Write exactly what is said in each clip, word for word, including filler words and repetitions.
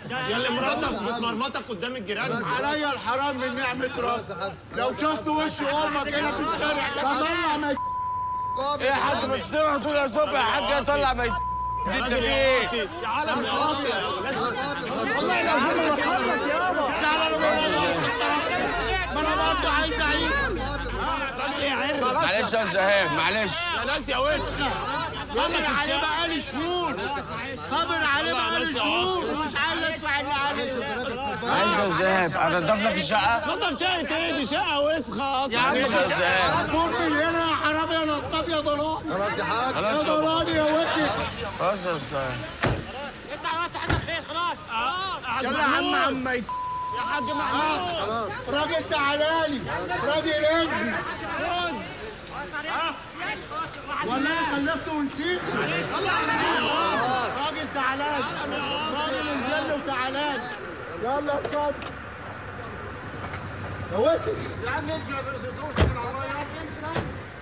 يا مراتك بتمرمطك قدام الجيران. عليا الحرام من نعمة رب. لو شفت وش امك هنا في الشارع طلع ميت. ايه يا حاج مش تروح تقول يا صبحي يا حاج طلع ميت. يا راجل يا واطي يا عالم يا واطي يا ولاد. والله العظيم ما بخلص يابا. تعالى ما انا برضه عايز اعيش. راجل يا عرق. معلش يا زهاب معلش. يا ناس يا وسخه. صابر عليه بقالي شهور. صابر عليه بقالي شهور ومش عايز ادفع اللي عليه. معلش يا زهاب انضف لك الشقه. نضف شقه ايه دي؟ شقه وسخه اصلا. معلش يا زهاب. فوق من هنا يا حرامي يا نصاب يا ضلال. خلاص يا حاج. يا ضلال يا وسخ. خلاص يا استاذ. اطلع يا اسطى حسن خير خلاص. يلا يا عم عم يا حاج محمود. راجل تعالى لي. راجل انزل. ولا انا خلفته ونسيت. راجل تعالى لي. راجل انزل له وتعالى لي. يلا اركب يا وسخ. يا عم امشي ما تدوش من العربيات امشي.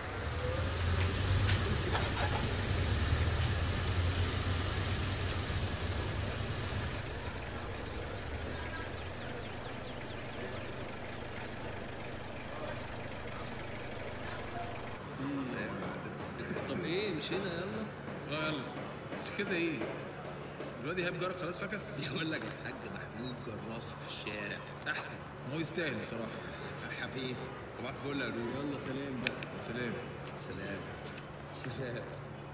طب ايه مشينا يلا؟ اه يلا بس كده ايه؟ الواد ايهاب جارك خلاص فكس؟ يقول لك الحاج محمود جراسه في الشارع. احسن ما هو يستاهل بصراحه. يا حبيبي صباح الفل يا لولو. يلا سلام بقى. سلام. سلام. سلام.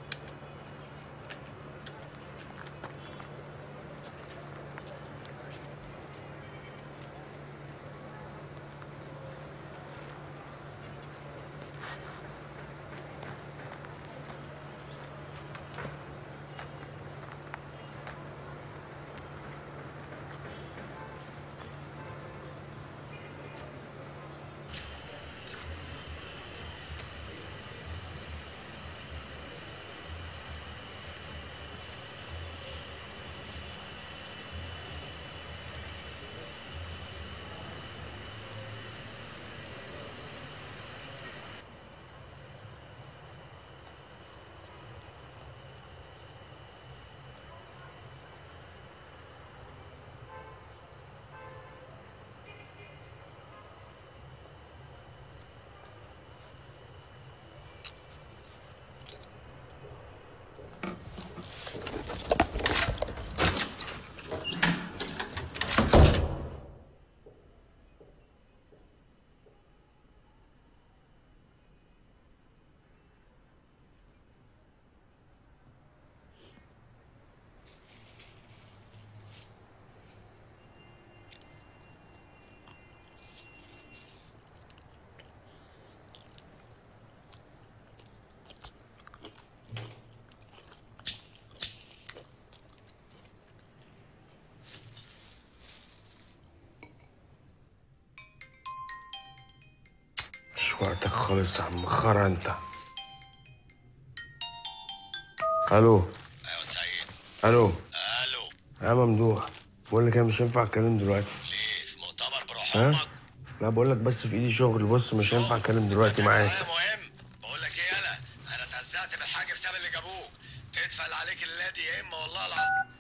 مش وقتك خالص يا عم خرا انت. الو. ايوه سعيد. الو. الو. يا ممدوح بقول لك ايه مش هينفع اتكلم دلوقتي. ليه في مؤتمر بروح ها؟ امك؟ لا بقول لك بس في ايدي شغل. بص مش هينفع اتكلم دلوقتي معاك. مهم. بقول لك ايه يالا انا اتهزقت بالحاجه بسبب اللي جابوك. تدفع اللي عليك الليله دي يا اما والله العظيم.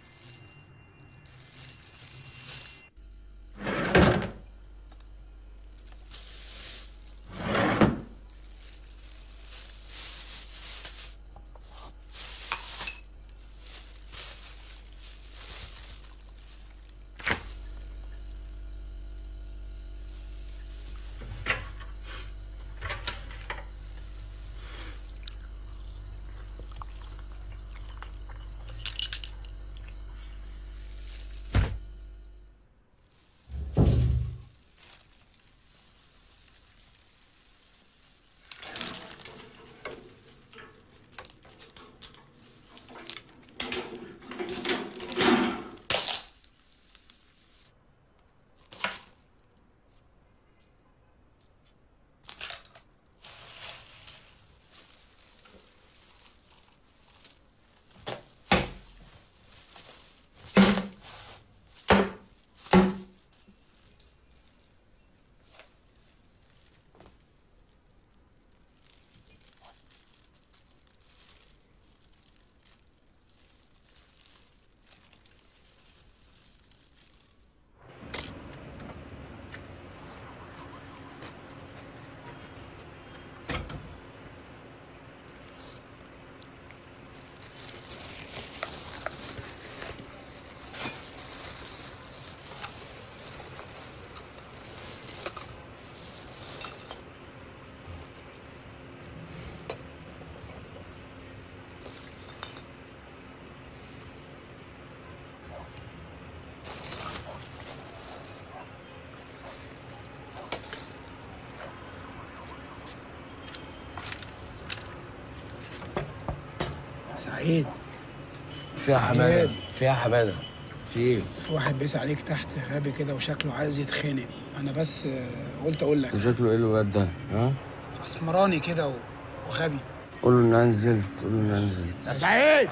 سعيد فيها حماده فيها حماده في ايه؟ في واحد بيسأل عليك تحت غبي كده وشكله عايز يتخانق. انا بس آه، قلت اقول لك. وشكله ايه الواد ده؟ ها؟ اسمراني كده و- وغبي. قول له ان انا نزلت قول له ان انا نزلت. سعيد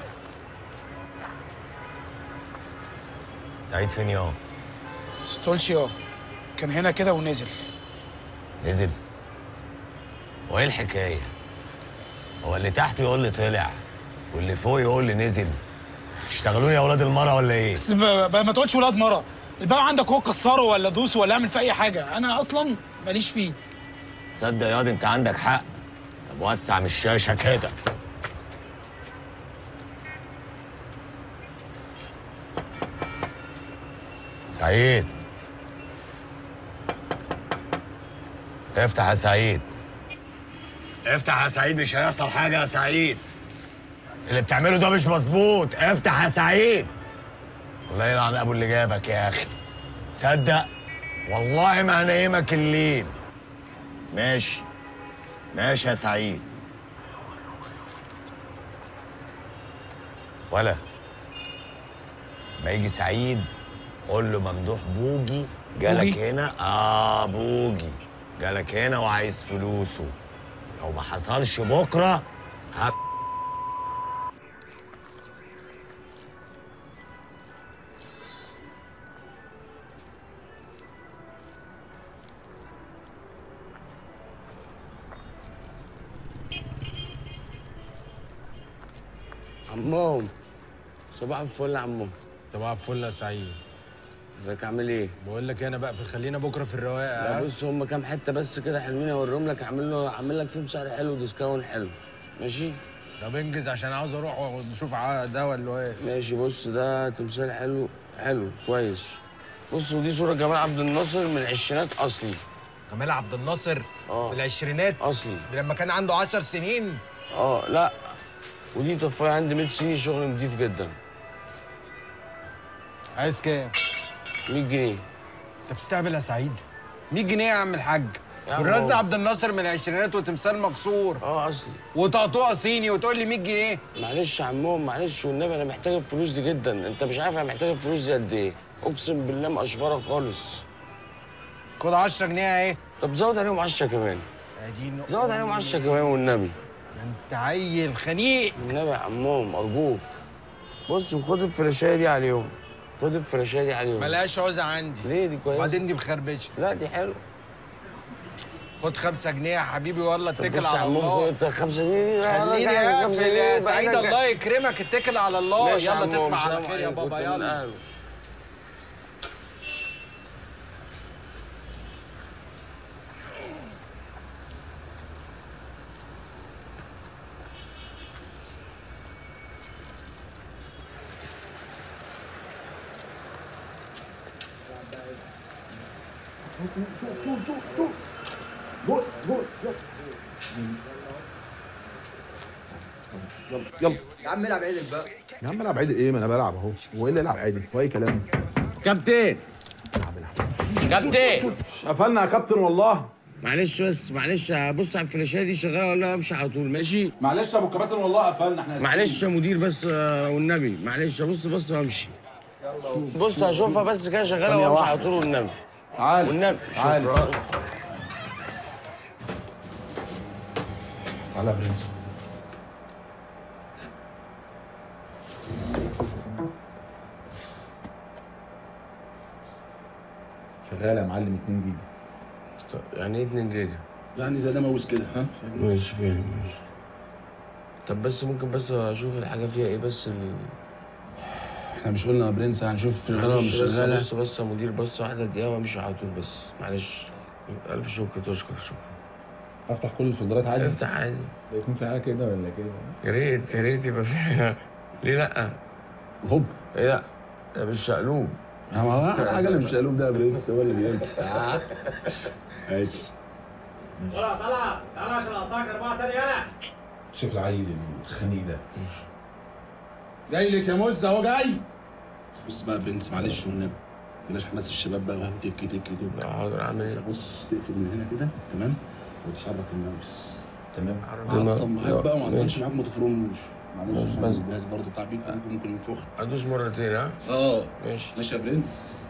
سعيد فين يوم؟ ستولش يا كان هنا كده ونزل. نزل؟ وايه الحكايه؟ هو اللي تحت يقول لي طلع واللي فوق يقول لي نزل. تشتغلوني يا اولاد المرة ولا ايه؟ بس ب- ب- ما تقولش ولاد مرة. الباب عندك هو كسره ولا دوسه ولا اعمل فيه اي حاجه، انا اصلا ماليش فيه. صدق ياض انت عندك حق. طب وسع من الشاشه كده. سعيد افتح يا سعيد. افتح يا سعيد، مش هيحصل حاجه يا سعيد. اللي بتعمله ده مش مظبوط. افتح يا سعيد. الله يلعن ابو اللي جابك يا اخي. صدق والله ما هنيمك الليل. ماشي ماشي يا سعيد. ولا ما يجي سعيد قول له ممدوح بوجي جالك بوجي؟ هنا. اه بوجي جالك هنا وعايز فلوسه. لو ما حصلش بكره ه... عمهم صباح الفل يا عمهم. صباح الفل يا سعيد. ازيك عامل ايه؟ بقول لك انا بقى في خلينا بكره في الرواقه. لا ها؟ بص هم كام حته بس كده حلوين اوريهم لك. اعمل له اعمل لك فيهم سعر حلو وديسكاونت حلو. ماشي؟ طب انجز عشان عاوز اروح واشوف ده ولا ايه. ماشي. بص ده تمثال حلو حلو كويس. بص ودي صوره جمال عبد الناصر من العشرينات اصلي. جمال عبد الناصر اه في العشرينات اصلي. دي لما كان عنده عشر سنين. اه لا ودي طفايه عندي مية سنين شغل نضيف جدا. عايز كام؟ مية جنيه. انت بتستهبل يا سعيد؟ مية جنيه يا عم الحاج. يا عم والراس ده هو- عبد الناصر من العشرينات وتمثال مكسور اه اصلي. وطقطوقه صيني وتقول لي مية جنيه. معلش يا عمهم معلش والنبي انا محتاج الفلوس دي جدا. انت مش عارف انا محتاج الفلوس دي قد ايه. اقسم بالله مقشفره خالص. خد عشرة جنيه اهي. طب زود عليهم عشرة كمان. ادي نق- زود عليهم عشرة كمان والنبي. ده انت عيل خنيق. النبي يا عمهم ارجوك. بص وخد الفراشايه دي عليهم. خد الفراشايه دي عليهم. ملهاش عوزه عندي. ليه دي كويسه؟ وبعدين دي مخربشه. لا دي حلوه. خد خمسة جنيه يا حبيبي والله طب اتكل بص يا على عمهم الله. خد خمسة جنيه دي. خليني يا اقفل يا سعيد الله يكرمك اتكل على الله. يلا تصبح على خير يا بابا يلا. يلا يا عم العب عدل بقى. يا عم العب عادي ايه؟ ما انا بلعب اهو. هو ايه اللي العب عادي؟ هو اي كلام؟ كابتن كابتن قفلنا يا كابتن والله. معلش بس معلش بص على الفلاشيه دي شغاله ولا امشي على طول ماشي. معلش يا ابو الكباتن والله قفلنا احنا. معلش يا مدير بس آه، والنبي معلش بص بص وامشي. بص هشوفها بس كده شغاله وامشي على طول والنبي. تعال والنبي تعال. شكرا. تعالى يا برنس. شغال يا معلم اتنين جيجا. طب يعني ايه اتنين جيجا؟ يعني زي ده ماوس كده ها؟ مش فاهم مش. طب بس ممكن بس اشوف الحاجه فيها ايه بس ال... احنا مش قلنا يا برنس هنشوف شغاله ولا مش معلش بس- شغاله؟ بص بس يا مدير بص واحده دقيقه وامشي على طول بس معلش. الف شكر تشكر شكرا. افتح كل الفولدرات عادي؟ افتح عادي. يكون في حاجه كده ولا كده؟ يا ريت يا ريت يبقى فيها. ليه لا؟ هوب. ايه لا؟ ده بالشقلوب. ما هو الحاجه اللي مش قالوب ده يا برنس هو اللي بينفع. ماشي. طلع طلع تعالى عشان اقطعك اربعه تاني يلا. شوف العيل الخنيق ده. جاي لك يا مز اهو جاي. بص بقى يا برنس معلش والنبي بلاش حماس الشباب بقى وهو تك تك تك. لا حاضر اعمل ايه؟ بص تقفل من هنا كده تمام وتحرك الماوس. تمام. تمام. هطم معاك بقى وما عطلش ماشي. معاك ما تفرموش. معلش بس- عشان الجهاز برضه بتاع بيك ممكن ممكن ينفخ. ادوس مرتين ها؟ اه ماشي. ماشي يا برنس.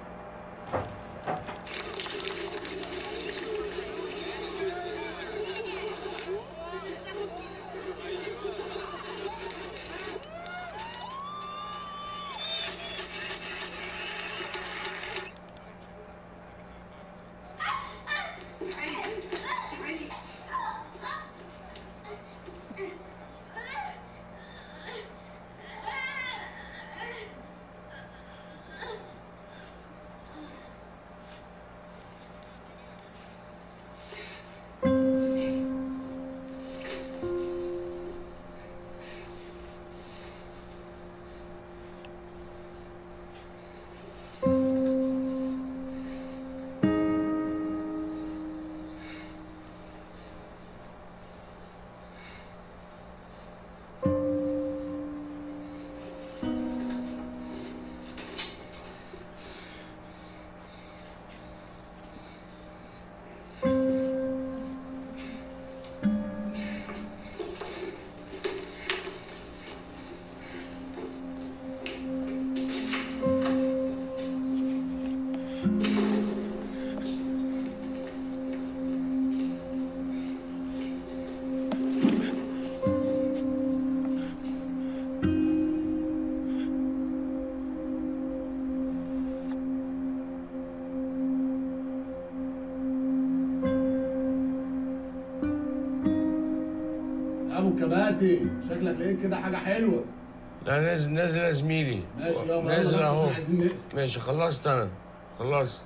ابو كباتي شكلك لقيت كده حاجه حلوه. لا نازل نازل يا زميلي. ماشي يابا نازل يلا بس اهو. عشان عايزين نقفل. ماشي خلصت انا. خلصت.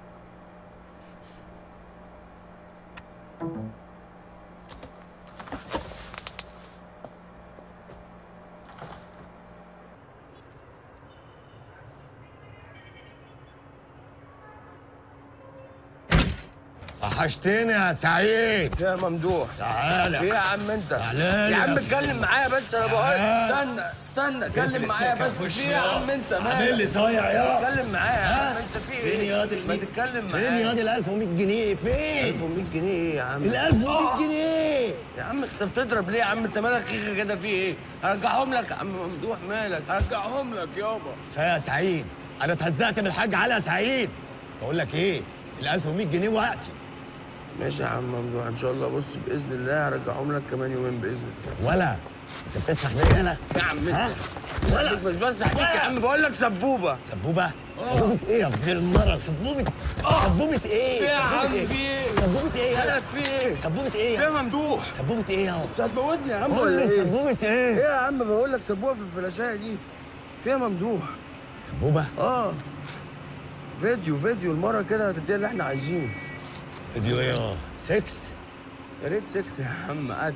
وحشتني يا سعيد. يا ممدوح تعالى. ايه يا عم انت؟ تعالى يا عم يا اتكلم معايا بس انا بقول استنى استنى اتكلم معايا بس في ايه يا عم انت عامل لي صايع يا اتكلم معايا يا عم انت في ايه؟ فين ياض ما تتكلم معايا. فين ياض ال ألف ومية جنيه فين؟ ألف ومية جنيه ايه يا عم؟ ال ألف ومية جنيه يا عم انت بتضرب ليه يا عم؟ انت مالك خيخه كده في ايه؟ هرجعهم لك يا عم ممدوح مالك؟ هرجعهم لك يابا. يا سعيد انا اتهزقت من الحاج علي يا سعيد. بقول لك ايه؟ ال ألف ومية جنيه وقتي. ماشي يا عم ممدوح ان شاء الله. بص باذن الله هرجعهم لك كمان يومين باذن الله. ولا انت بتسرح بيا انا؟ يا عم ها؟ ولا مش بس عليك يا عم بقول لك سبوبه. سبوبه؟ سبوبه ايه يا ابن المره؟ سبوبه سبوبه ايه؟ في يا سبوبة عم إيه؟ في ايه؟ سبوبه ايه يا مالك في ايه؟ سبوبه ايه في يا يا ممدوح؟ سبوبه ايه يا انت هتموتني يا عم قول ولا لي ايه؟ سبوبه ايه؟ ايه يا عم بقول لك سبوبه في الفلاشايه دي. في يا ممدوح؟ سبوبه؟ اه فيديو فيديو المره كده هتديها اللي احنا عايزينه. فيديو ايه اه؟ سكس؟ يا ريت سكس يا عم قد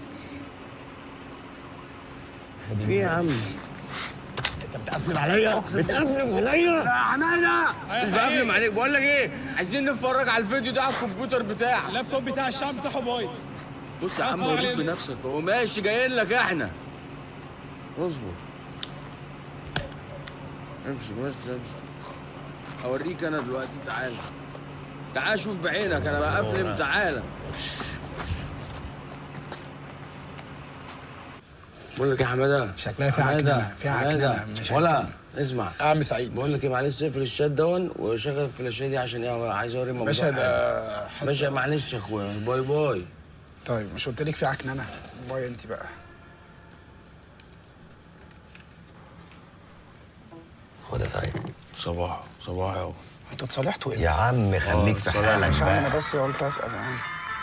في يا عم. انت بتقفلم عليا؟ بتقفلم عليا؟ لا حماده مش بقفلم عليك. بقول لك ايه؟ عايزين نتفرج على الفيديو ده على الكمبيوتر بتاعك. اللابتوب بتاع الشعب بتاعه بايظ. بص يا عم وريك بنفسك اهو. ماشي جايين لك احنا. اصبر امشي بس امشي. اوريك انا دلوقتي. تعالى تعالى شوف بعينك انا بقفلم. تعالى بقول لك يا حماده. شكلها فيها حماده عكننة، فيها حماده عكننة، مش ولا اسمع يا عم سعيد. بقول لك ايه معلش اقفل الشات دون وشغل الفلاشيه دي عشان ايه عايز اوري ممدوح. باشا ده حاجة. باشا معلش يا اخويا. باي باي. طيب مش قلت لك في عكننه؟ باي انت بقى. خد يا سعيد. صباح صباح اهو. انتوا اتصالحتوا ايه؟ يا عم خليك في صلاح. حالك مش بقى. انا بس قلت اسال يعني.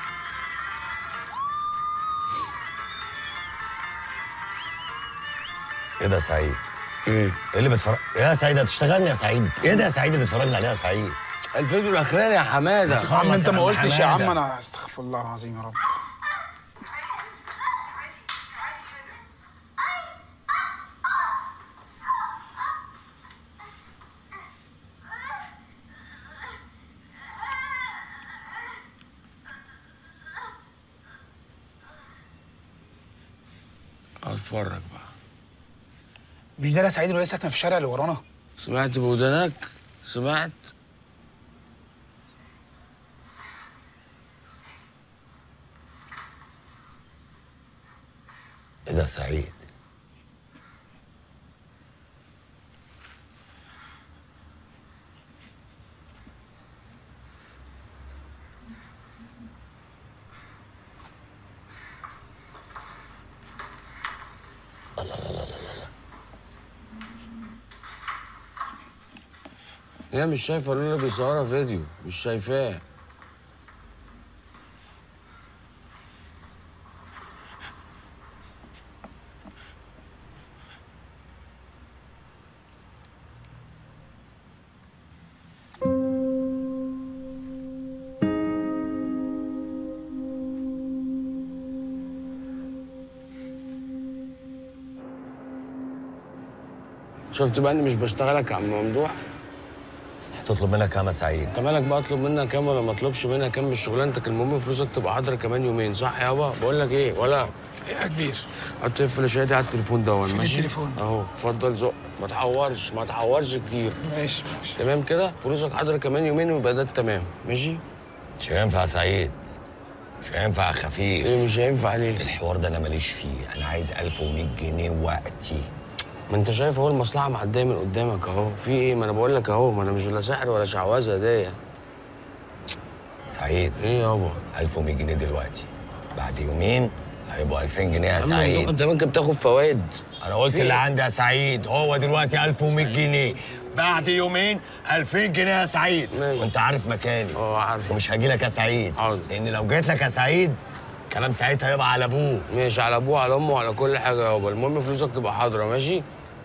ايه ده يا سعيد؟ ايه؟ ايه اللي بتفرج؟ يا سعيد هتشتغلني يا سعيد؟ ايه ده يا سعيد اللي بتفرجني عليه يا سعيد؟ الفيديو الاخراني يا حماده. يا عم انت ما يا قلتش يا عم. حمادة. انا استغفر الله العظيم يا رب. اتفرج بقى. مش ده يا سعيد اللي هي ساكنه في الشارع اللي ورانا؟ سمعت بودانك؟ سمعت؟ ايه ده سعيد؟ هي مش شايفه لولا بيصورها فيديو، مش شايفاه. شفت بقى اني مش بشتغلك يا عم ممدوح؟ هتطلب منك كام يا سعيد؟ انت مالك بقى اطلب منك كام ولا ما اطلبش منك كام؟ مش شغلانتك، المهم فلوسك تبقى حاضره كمان يومين، صح يابا؟ بقول لك ايه ولا ايه يا كبير؟ حط الفلاشيه دي على التليفون ده فين ماشي؟ التليفون؟ اهو اتفضل زق، ما تحورش ما تحورش كتير. ماشي ماشي. تمام كده؟ فلوسك حاضره كمان يومين ويبقى ده التمام، ماشي؟ مش هينفع يا سعيد، مش هينفع يا خفيف. ايه مش هينفع ليه؟ الحوار ده انا ماليش فيه، انا عايز ألف ومية جنيه وقتي. ما انت شايف اهو المصلحه معديه من قدامك اهو، في ايه؟ ما انا بقول لك اهو، ما انا مش لا سحر ولا شعوذه دي. سعيد ايه يابا؟ ألف ومية جنيه دلوقتي، بعد يومين هيبقوا ألفين جنيه يا عم سعيد. انت ممكن بتاخد فوائد. انا قلت اللي عندي يا سعيد، هو دلوقتي ألف ومية جنيه، بعد يومين ألفين جنيه يا سعيد. ماشي. وانت عارف مكاني. اه عارف. ومش هاجي لك يا سعيد، حاضر. لان لو جيت لك يا سعيد كلام ساعتها هيبقى على ابوه. ماشي، على ابوه على امه على كل حاجه يابا، المهم فلوسك تبقى حاضره، ماشي؟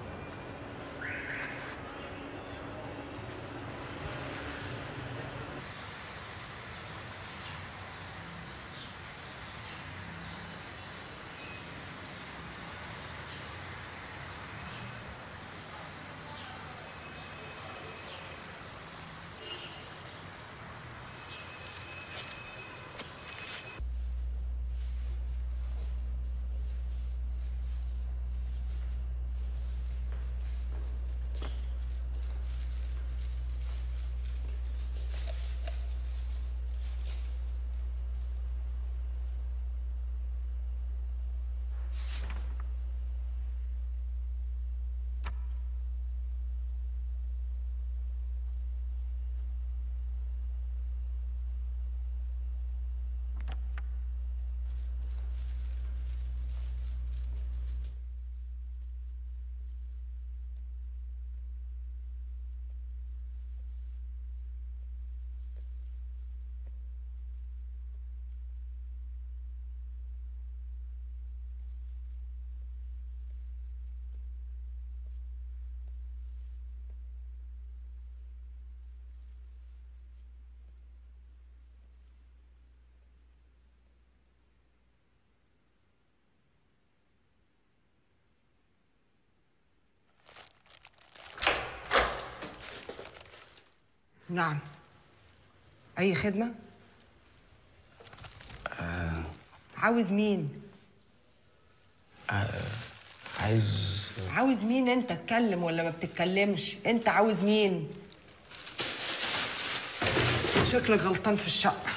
نعم. أي خدمة؟ آه. عاوز مين؟ آه. عايز عاوز مين أنت؟ اتكلم ولا ما بتتكلمش؟ أنت عاوز مين؟ شكلك غلطان في الشقة.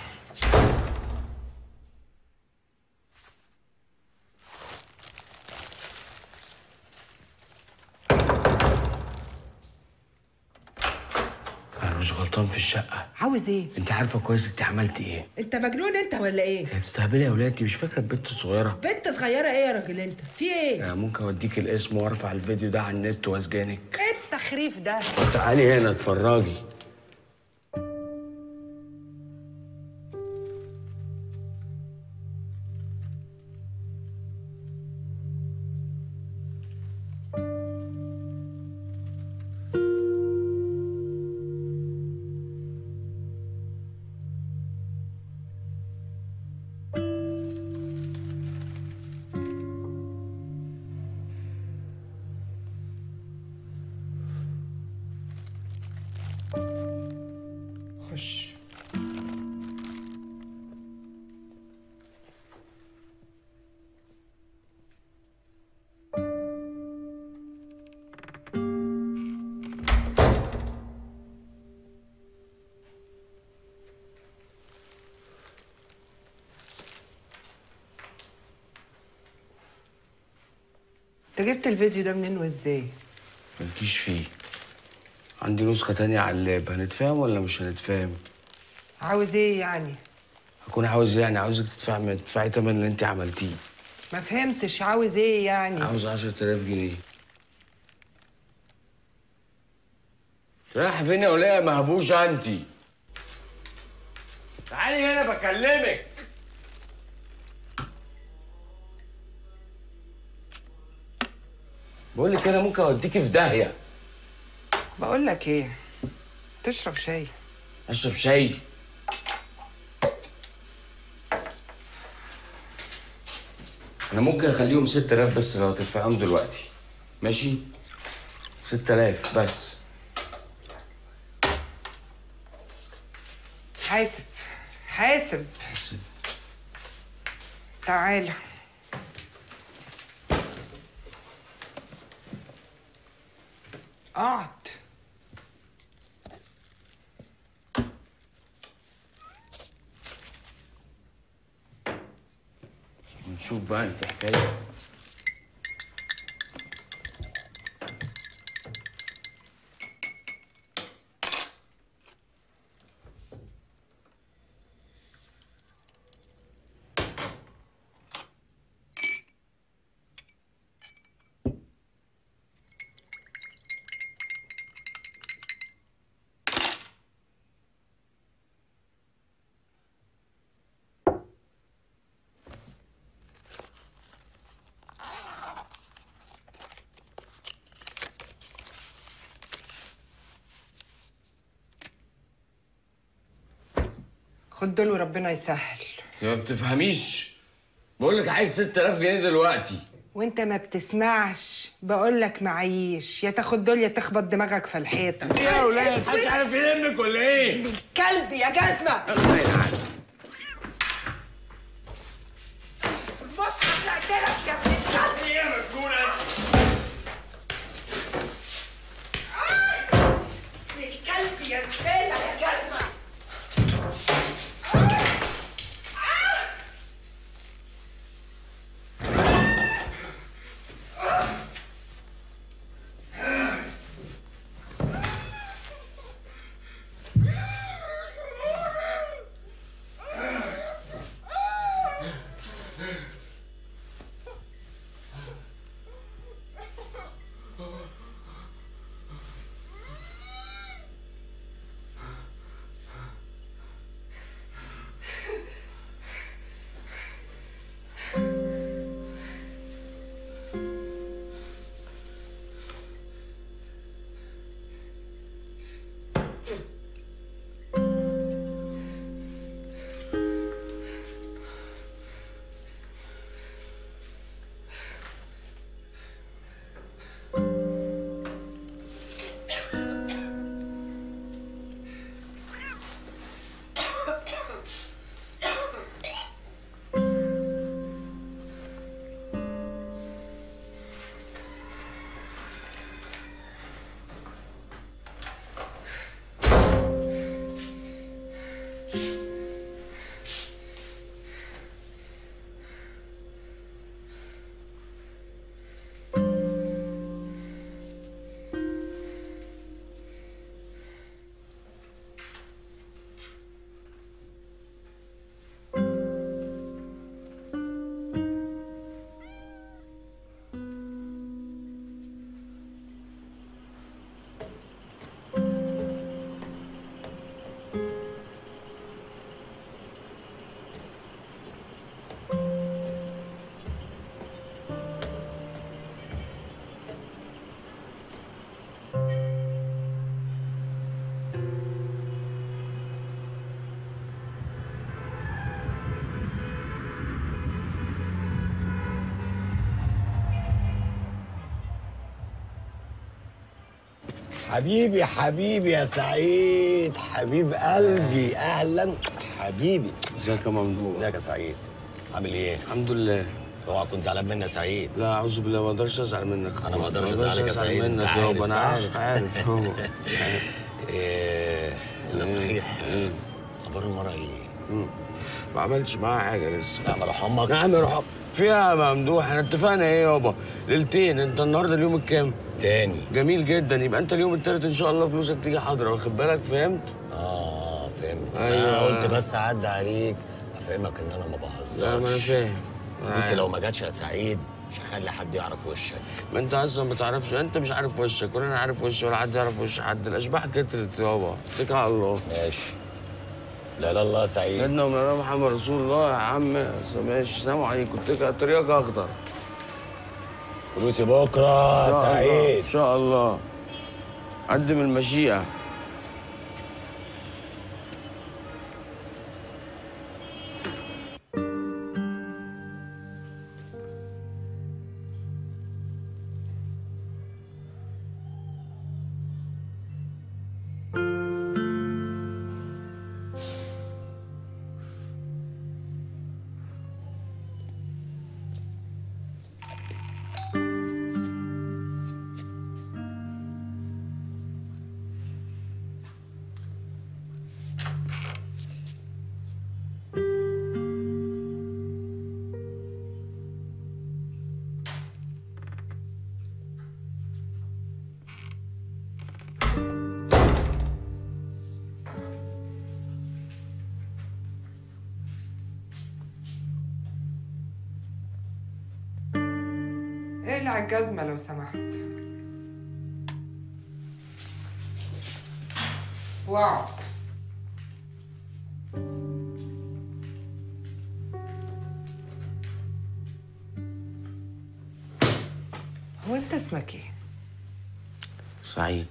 مش غلطان في الشقة. عاوز ايه؟ انت عارفة كويس انت عملت ايه؟ انت مجنون انت ولا ايه؟ انت هتستهبلي يا ولاد، مش فاكرة البنت الصغيرة؟ بنت صغيرة ايه يا راجل انت؟ في ايه؟ يعني ممكن اوديك الاسم وارفع الفيديو ده على النت واسجنك. ايه التخريف ده؟ طب تعالي هنا اتفرجي. انت جبت الفيديو ده منين وازاي؟ مالكيش فيه. عندي نسخة تانية على اللاب، هنتفاهم ولا مش هنتفاهم؟ عاوز ايه يعني؟ هكون عاوز يعني عاوزك تدفعي تدفعي تمن اللي انت عملتيه. ما فهمتش، عاوز ايه يعني؟ عاوز عشرة آلاف جنيه. رايحة فين يا ولية مهبوشة انت؟ تعالي هنا بكلمك. بقول لك انا ممكن اوديكي في داهية. بقول لك ايه؟ تشرب شاي؟ اشرب شاي؟ انا ممكن اخليهم ستة آلاف بس لو تدفعهم دلوقتي. ماشي؟ ستة آلاف بس. حاسب حاسب حاسب. تعالى. اقعد. نشوف بقى انت حكايه. خد دول وربنا يسهل. انت ما بتفهميش. بقول لك عايز ستة آلاف جنيه دلوقتي. وانت ما بتسمعش. بقول لك معيش، يا تاخد دول يا تخبط دماغك في الحيطه. ايه يا ولاد؟ محدش عارف يلمك ولا ايه؟ الكلب يا جزمه. الله يلعنك. بص حلقت لك يا ابن الكلب. ايه يا مسجونه؟ الكلب يا زباله يا جزمه. حبيبي حبيبي يا سعيد، حبيب قلبي، اهلا حبيبي. ازيك يا ممدوح؟ ازيك يا سعيد؟ عامل ايه؟ الحمد لله. اوعى تكون زعلان مني يا سعيد. لا اعوذ بالله، ما اقدرش ازعل منك. انا ما اقدرش ازعلك يا سعيد، منك يابا. انا عارف عارف يابا. ايه؟ لا صحيح، اخبار المرأة ايه؟ ما عملتش معاها حاجه لسه. لا روح امك. يا عم روح فيها يا ممدوح، احنا اتفقنا ايه يابا؟ ليلتين، انت النهارده اليوم الكام؟ تاني. جميل جدا، يبقى انت اليوم التالت ان شاء الله فلوسك تيجي حاضره، واخد بالك؟ فهمت؟ اه فهمت. أيوة. انا قلت بس اعدي عليك افهمك ان انا ما بهزرش. لا ما انا فاهم. فلوسي لو ما جاتش يا سعيد مش هخلي حد يعرف وشك. ما انت اصلا ما تعرفش، انت مش عارف وشك ولا انا عارف وشي ولا حد يعرف وش حد، الاشباح كترت يابا، اتكل على الله. ماشي. لا لا الله سعيد. سيدنا ومولانا محمد رسول الله يا عم. ماشي، سلام عليكم. اتكل، طريقك اخضر. فلوسي بكره يا سعيد ان شاء الله. قدم المشيئه. اقلع الجزمة لو سمحت. واو. هو انت اسمك ايه؟ سعيد.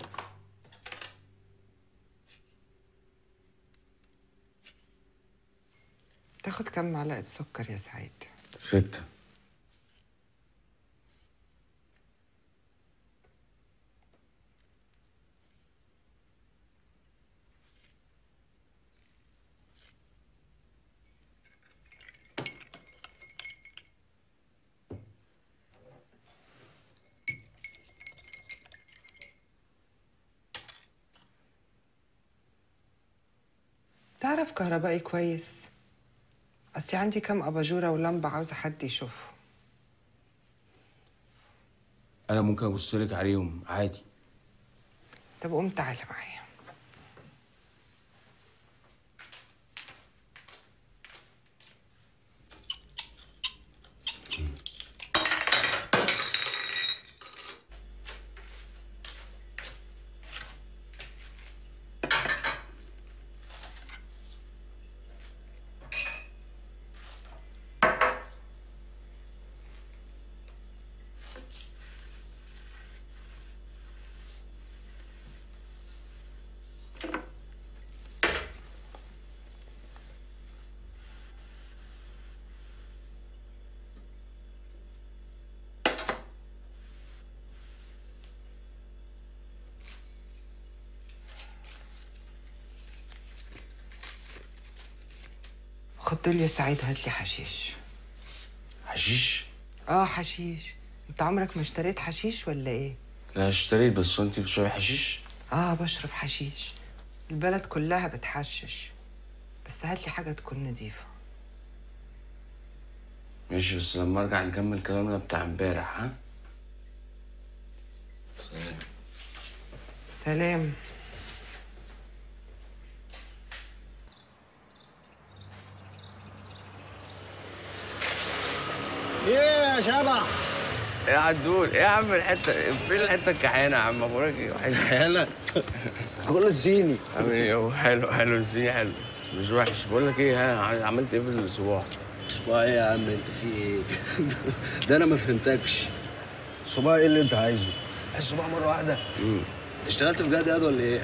تاخد كم معلقة سكر يا سعيد؟ ستة. تعرف كهربائي كويس؟ أصلي عندي كم أباجورة ولمبة عاوزة حد يشوفه. أنا ممكن أبصلك عليهم عادي. طب قوم تعالى معايا. خد دول يا سعيد، هات لي حشيش. حشيش؟ اه حشيش. انت عمرك ما اشتريت حشيش ولا ايه؟ لا اشتريت، بس انت بتشربي حشيش؟ اه بشرب حشيش. البلد كلها بتحشش، بس هات لي حاجه تكون نظيفه. ماشي، بس لما ارجع نكمل كلامنا بتاع امبارح. ها؟ سلام. سلام. ايه يا شبح؟ ايه يا عدول؟ ايه يا عم الحته فين الحته الكحيانه يا عم؟ اخبارك ايه؟ كحيانه؟ كله الصيني. عامل ايه؟ حلو حلو الصيني حلو، مش وحش. بقول لك ايه، ها عملت ايه في الصباع؟ صباع ايه يا عم؟ انت في ايه؟ ده انا ما فهمتكش. صباع ايه اللي انت عايزه؟ عايز صباع مره واحده؟ امم انت اشتغلت في جد ولا ايه؟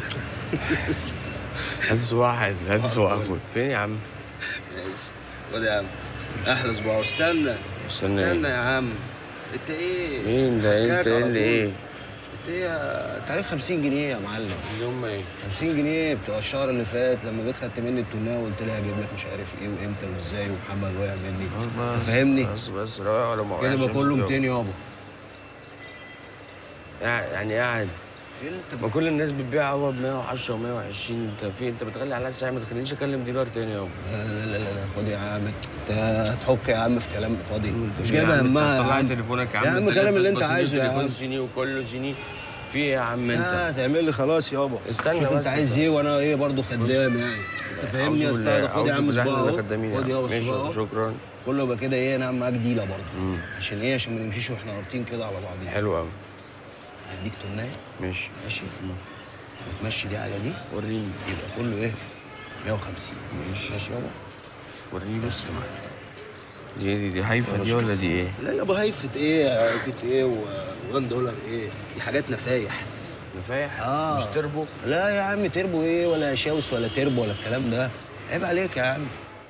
هات صباع عادي، هات صباع خد. فين يا عم؟ ماشي خد يا عم، احلى صباع. استنى استنى استنى إيه؟ يا عم. انت ايه؟ مين ده؟ انت ايه اللي ايه؟ انت ايه؟ انت عليك خمسين جنيه يا معلم. اللي هم ايه؟ خمسين جنيه بتوع الشهر اللي فات لما جيت خدت مني التونيه وقلت لي هجيب لك مش عارف ايه وامتى وازاي، ومحمد وقع مني. انت فاهمني؟ بس بس روق ولا ما كده بقى كله ميتين يابا. يعني قاعد قفلت. ما كل الناس بتبيع هوا ب مية وعشرة و مية وعشرين، انت في انت بتغلي على الساعه، ما تخلينيش اكلم ديلر تاني يابا. لا لا لا لا خد يا عم، انت هتحك يا عم في كلام فاضي، انت مش يا جايبه عم همها. طلع تليفونك يا عم. يا عم كلام اللي انت بس عايزه يا تليفون عم. صيني وكله صيني. في ايه يا عم انت؟ لا هتعمل لي خلاص يابا. استنى شوف بس انت عايز ايه وانا ايه برضه خدام يعني. انت فاهمني يا استاذ؟ خد يا عم صباع اهو. خد يابا صباع اهو. شكرا. كله يبقى كده ايه، نعمل معاك ديله برضه. عشان ايه؟ عشان ما نمشيش واحنا قارطين كده على بعضينا. حلو قوي. هديك تمنايه. ماشي. ماشي. وتمشي دي على دي. وريني. يبقى كله ايه؟ مية وخمسين. ماشي. ماشي يابا. وريني بس كمان. دي دي دي هايفه دي ولا دي ايه؟ لا يابا هايفه ايه؟ هايفه ايه و1 دولار ايه؟ دي حاجات نفايح. نفايح؟ اه مش تربو؟ لا يا عم تربو ايه ولا شاوس ولا تربو ولا الكلام ده. عيب عليك يا عم.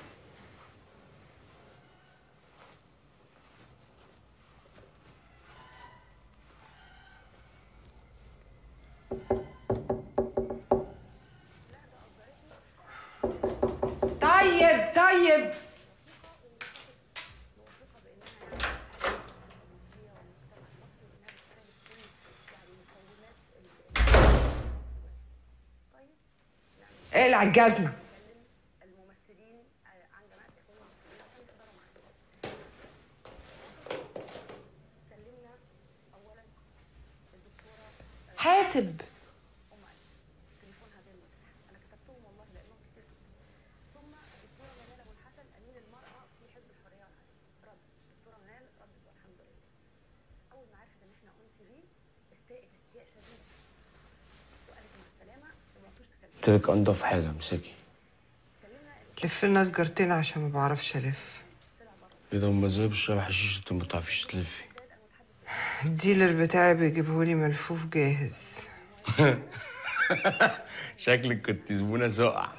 طيب طيب اقلع الجزمة. حاسب. قلت لك انضف حاجه امسكي. لف لنا سجارتين عشان ما بعرفش الف. ايه ده؟ هما ازاي بتشربي حشيش انت ما بتعرفيش تلفي؟ الديلر بتاعي بيجيبهولي ملفوف جاهز. شكلك كنت زبونه سقع.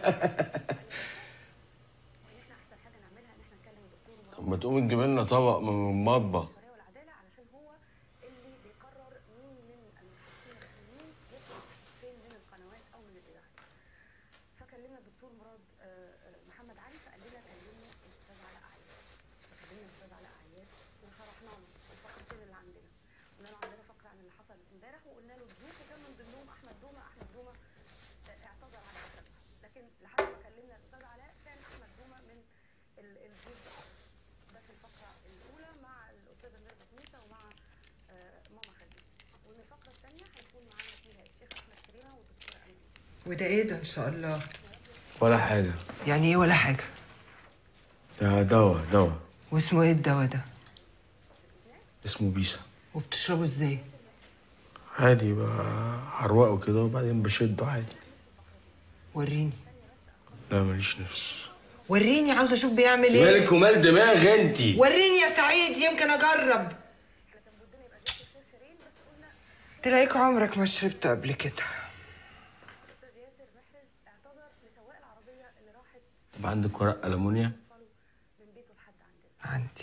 طب ما تقومي تجيب لنا طبق من المطبخ. وده ايه ده ان شاء الله؟ ولا حاجه. يعني ايه ولا حاجة؟ ده دواء دواء. واسمه ايه الدواء ده؟ اسمه بيسا. وبتشربه ازاي؟ عادي بقى، هروقه كده وبعدين بشده عادي. وريني. لا ماليش نفس. وريني، عاوزه اشوف بيعمل ايه. مالك ومال دماغ انتي؟ وريني يا سعيد يمكن اجرب. تلاقيك عمرك ما شربته قبل كده. طب عندك ورق ألمونيا؟ عندي.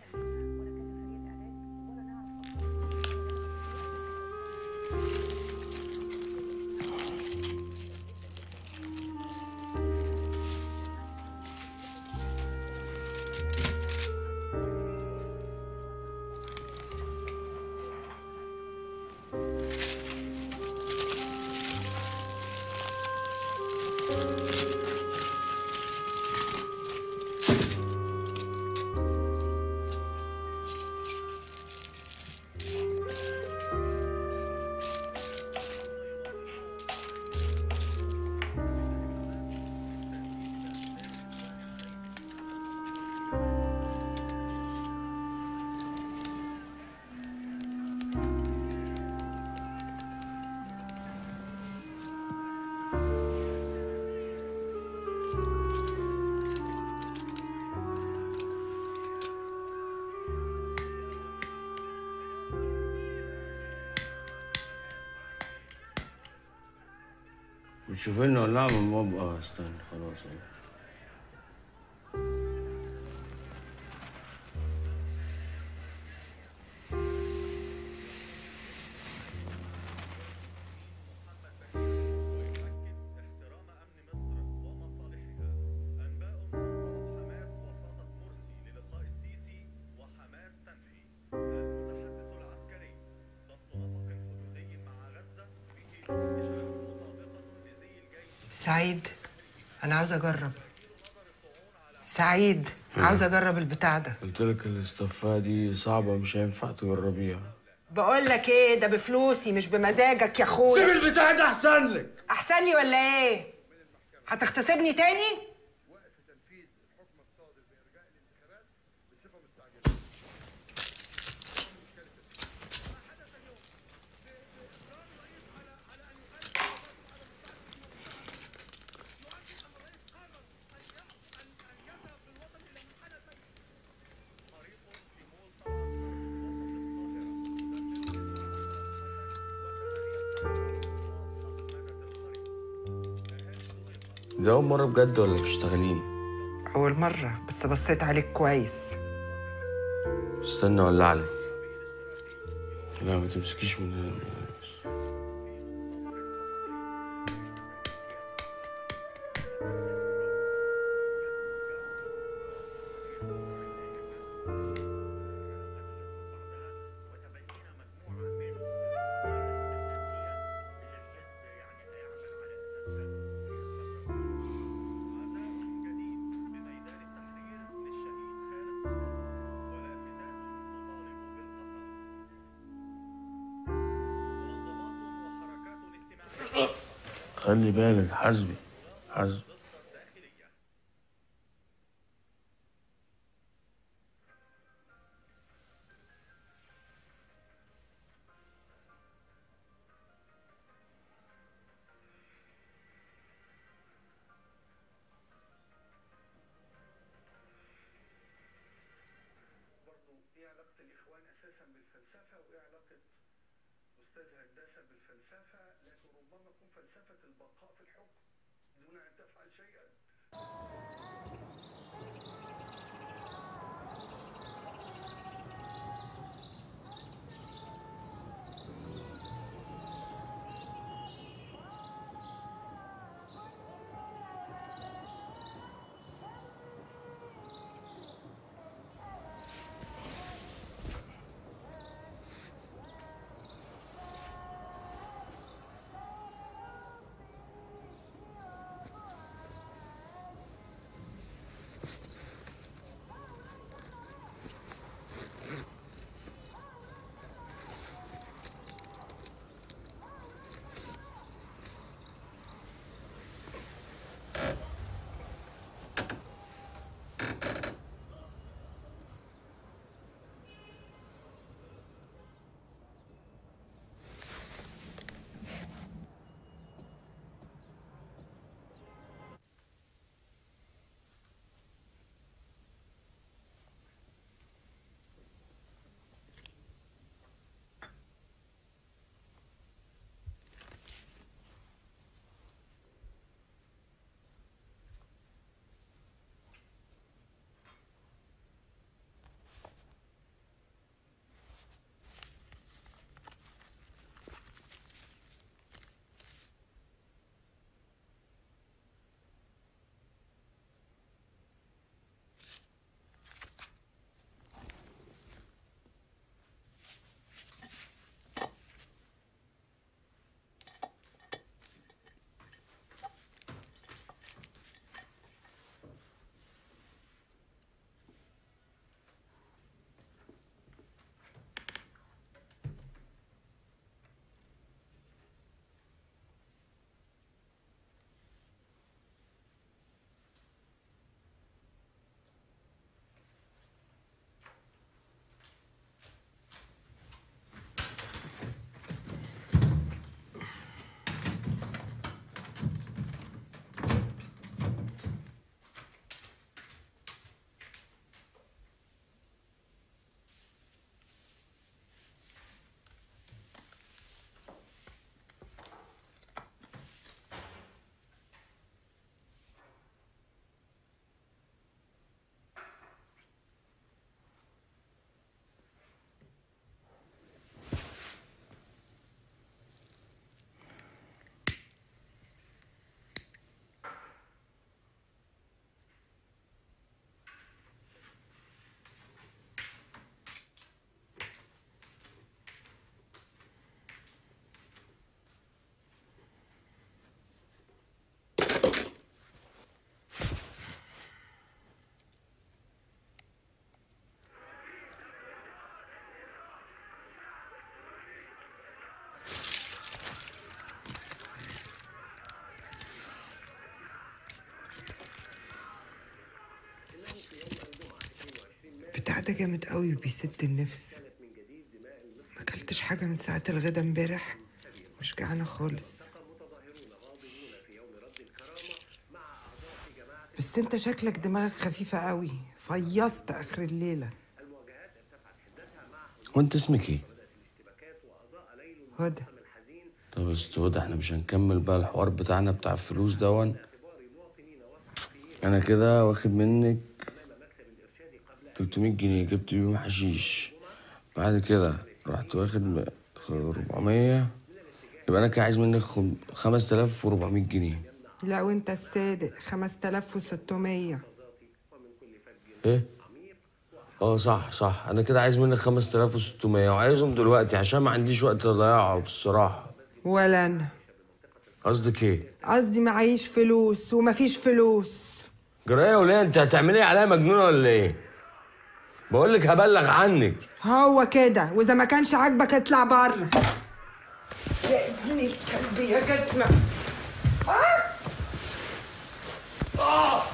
بتشوف لنا ولا من المطبخ؟ اه استنى خلاص اهو. سعيد، انا عاوزه اجرب. سعيد، عاوزه اجرب البتاع ده. قلت لك الاستفاء دي صعبه، مش هينفع تجربيها. بقول لك ايه، ده بفلوسي مش بمزاجك يا اخويا. سيب البتاع ده احسن لك. احسن لي ولا ايه؟ هتغتصبني تاني؟ دي أول مرة بجد ولا بتشتغلين؟ أول مرة، بس بصيت عليك كويس. استنى أولع عليك. لا ما تمسكيش من هنا. خلي بالك، حسبي حسبي. البتاع ده جامد قوي وبيسد النفس. ما اكلتش حاجه من ساعه الغدا امبارح، مش جعانه خالص. بس انت شكلك دماغك خفيفه قوي، فيصت اخر الليله. وانت اسمك ايه؟ هدى. طب بس هدى، احنا مش هنكمل بقى الحوار بتاعنا بتاع الفلوس دون. انا كده واخد منك تلتمية جنيه جبت بيهم حشيش، بعد كده رحت واخد أربعمية، يبقى انا كده عايز منك خمسة آلاف وأربعمية جنيه. لا وانت الصادق خمسة آلاف وستمية. ايه؟ اه صح صح، انا كده عايز منك خمسة آلاف وستمية وعايزهم دلوقتي عشان ما عنديش وقت اضيعه بصراحه. ولا انا. قصدك ايه؟ قصدي معيش فلوس ومفيش فلوس. جرايه وليه؟ انت هتعملي ايه عليا، مجنونه ولا ايه؟ بقول لك هبلغ عنك. هو كده، واذا ما كانش عاجبك اطلع بره. يا ابن الكلب يا جسمه. اه اه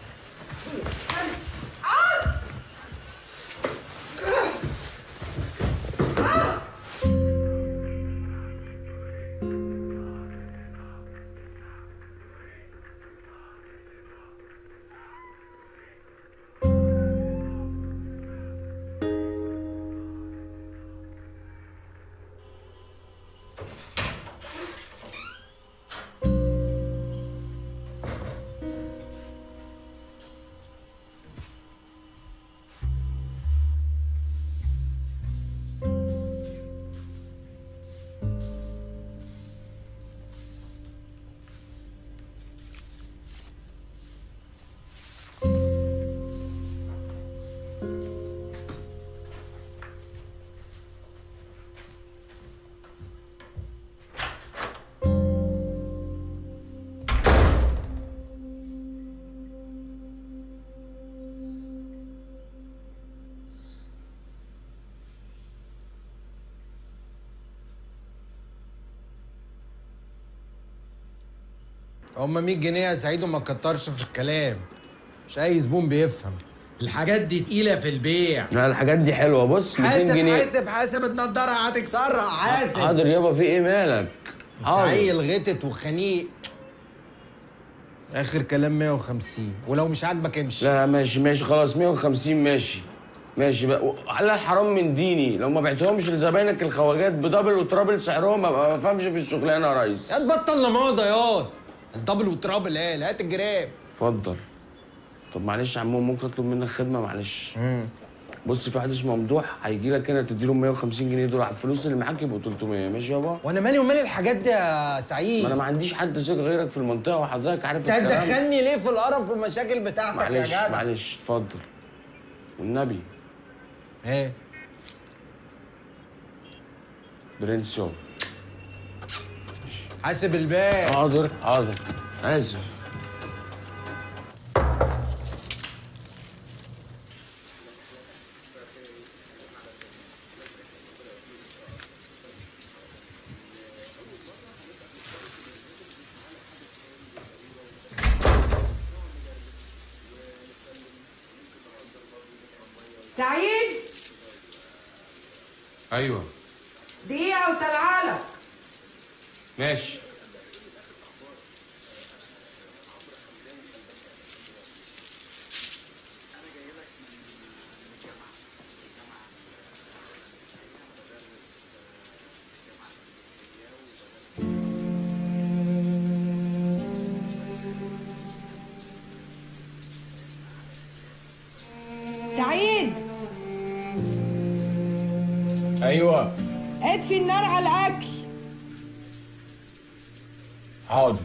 هما مية جنيه يا سعيد وما تكترش في الكلام، مش اي زبون بيفهم. الحاجات دي تقيله في البيع. لا الحاجات دي حلوه، بص ميتين جنيه. حاسب حاسب حاسب النضاره هتكسرها، حاسب. حاضر يابا، في ايه مالك؟ حاضر. عيل غتت وخنيق. اخر كلام مية وخمسين، ولو مش عاجبك امشي. لا ماشي ماشي خلاص، مية وخمسين ماشي ماشي بقى. على الحرام من ديني لو ما بعتهمش لزباينك الخواجات بدبل وترابل سعرهم، ابقى ما بفهمش في الشغلانه يا ريس. يا تبطل لماضه ياض. الدبل والترابل ايه؟ هات الجراب. اتفضل. طب معلش يا عمو، ممكن اطلب منك خدمه معلش؟ امم بص، في واحد اسمه ممدوح هيجي لك هنا تدي له مية وخمسين جنيه دول على الفلوس اللي معاك يبقوا تلتمية، ماشي يابا؟ وانا مالي ومال الحاجات دي يا سعيد؟ ما انا ما عنديش حد ثقه غيرك في المنطقه وحضرتك عارف الكلام. انت الكلام. هتدخلني ليه في القرف والمشاكل بتاعتك يا معلش جدع؟ معلش اتفضل والنبي. ايه؟ برنسيون. حاسب الباقي. حاضر حاضر، اسف. سعيد. ايوه دقيقة وطلعالك. ماشي. سعيد. ايوه. اطفي النار على الاكل. حاضر.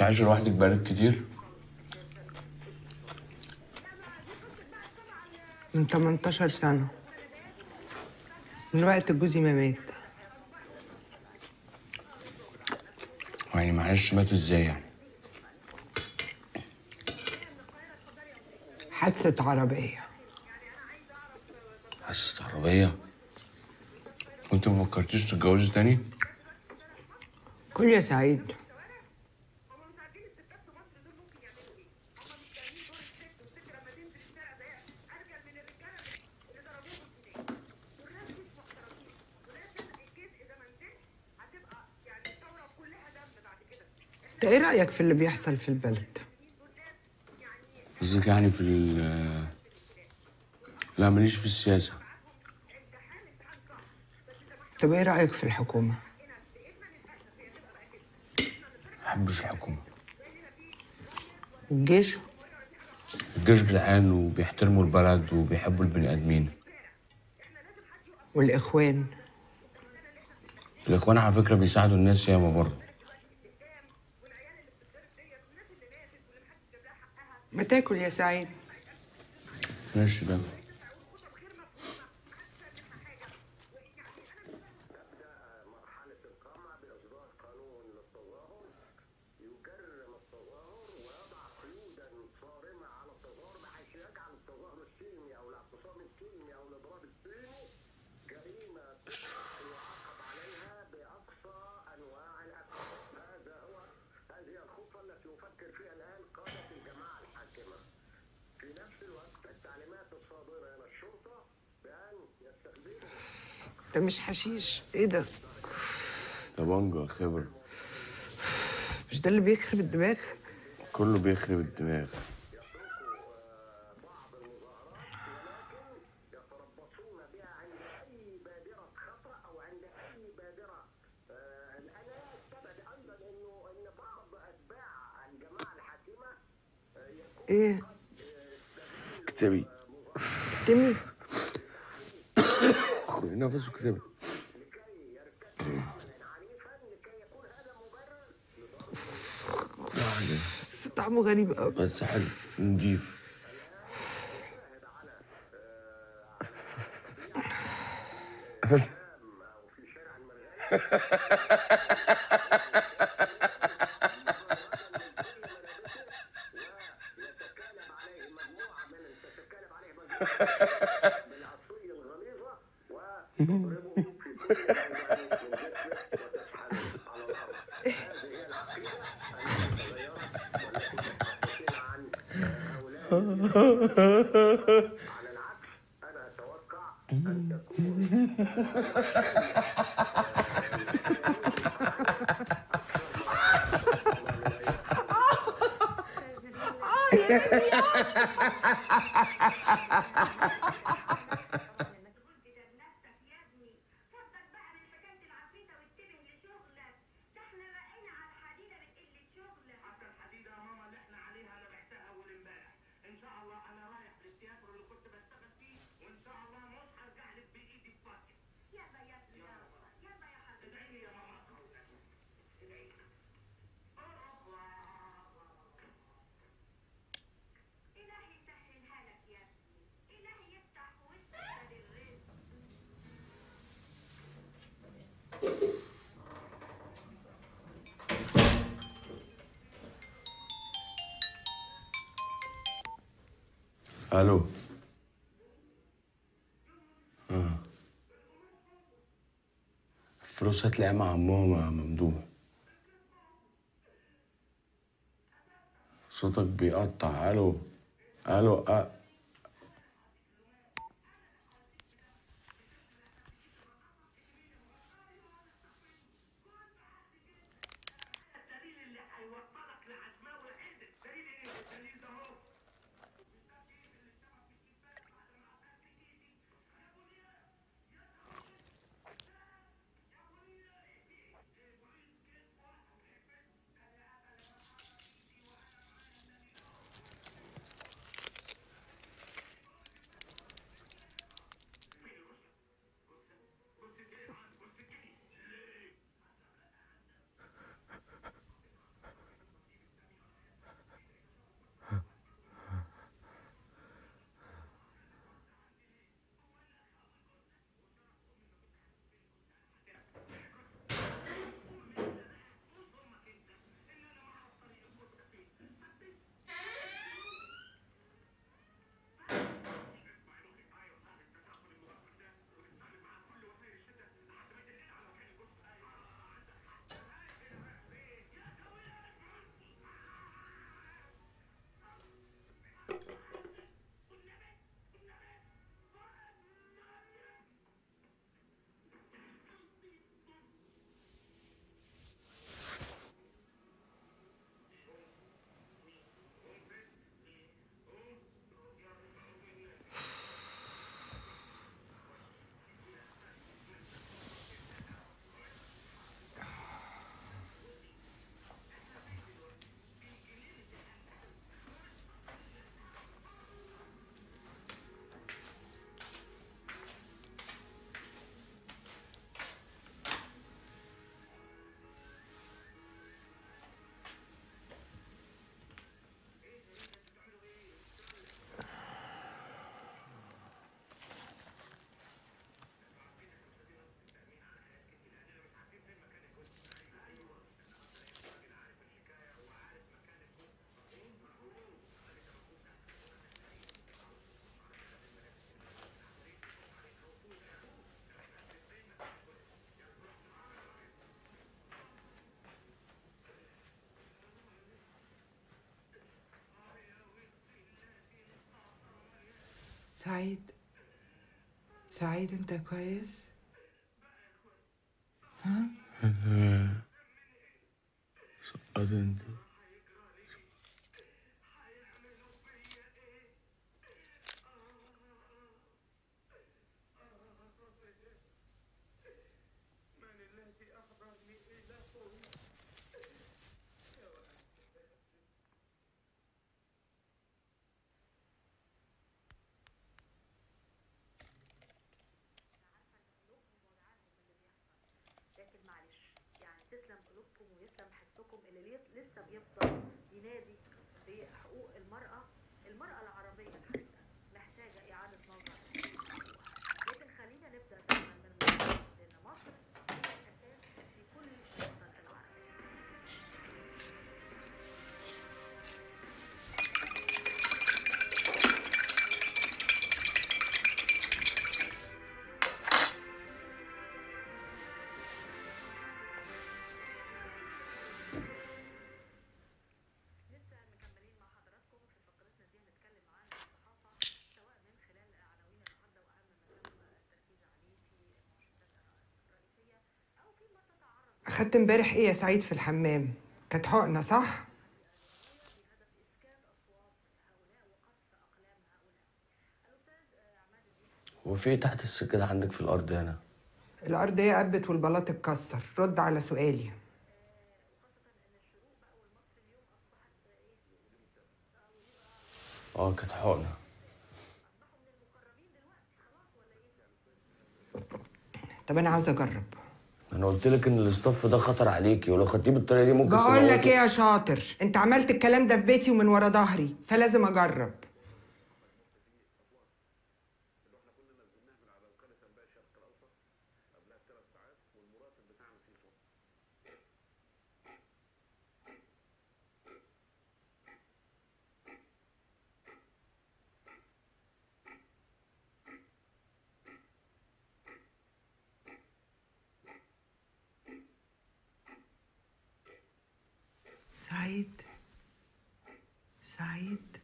عايشه لوحدك بقالك كتير؟ من تمنتاشر سنة، من وقت جوزي ما مات. يعني معلش مات ازاي يعني؟ حادثة عربية. حادثة عربية؟ وانت ما فكرتيش تتجوزي تاني؟ كل يا سعيد. انت ايه رأيك في اللي بيحصل في البلد؟ قصدك يعني في ال لا ماليش في السياسة. طب ايه رأيك في الحكومة؟ محبش الحكومة. الجيش؟ الجيش جدعان وبيحترموا البلد وبيحبوا البني آدمين. والإخوان؟ الإخوان على فكرة بيساعدوا الناس ياما برضه. ما تاكل يا سعيد. ماشي بقى. ده مش حشيش، ايه ده؟ ده بانجا خبر. مش ده اللي بيخرب الدماغ؟ كله بيخرب الدماغ. ايه؟ اكتبي. اكتبي؟ خدي نفس واكتبي. بس طعمه غريب قوي. بس حلو نضيف. الو. اه الفلوس هتلاقيها مع عمهم يا ممدوح. صوتك بيقطع. الو الو أه. سعيد سعيد انت كويس؟ ها؟ سقط انت. تسلم قلوبكم ويسلم حسكم اللي لسه بيفضل ينادي بحقوق المرأة. المرأة العربية الحقيقة محتاجة إعادة نظر، لكن خلينا نبدأ دايما من المصر، لأن مصر هي الأساس في كل الوطن العربي. أخدت امبارح إيه يا سعيد في الحمام؟ كانت حقنة صح؟ هو في ايه تحت السجادة عندك في الأرض هنا؟ الأرض هي قبت والبلاط اتكسر، رد على سؤالي. اه كانت حقنة. طب أنا عاوزة أجرب. أنا قلت لك إن الاصطف ده خطر عليكي، ولو خدتيه بالطريقة دي ممكن بقول لك تموتي. إيه يا شاطر؟ أنت عملت الكلام ده في بيتي ومن ورا ظهري، فلازم أجرب. سعيد سعيد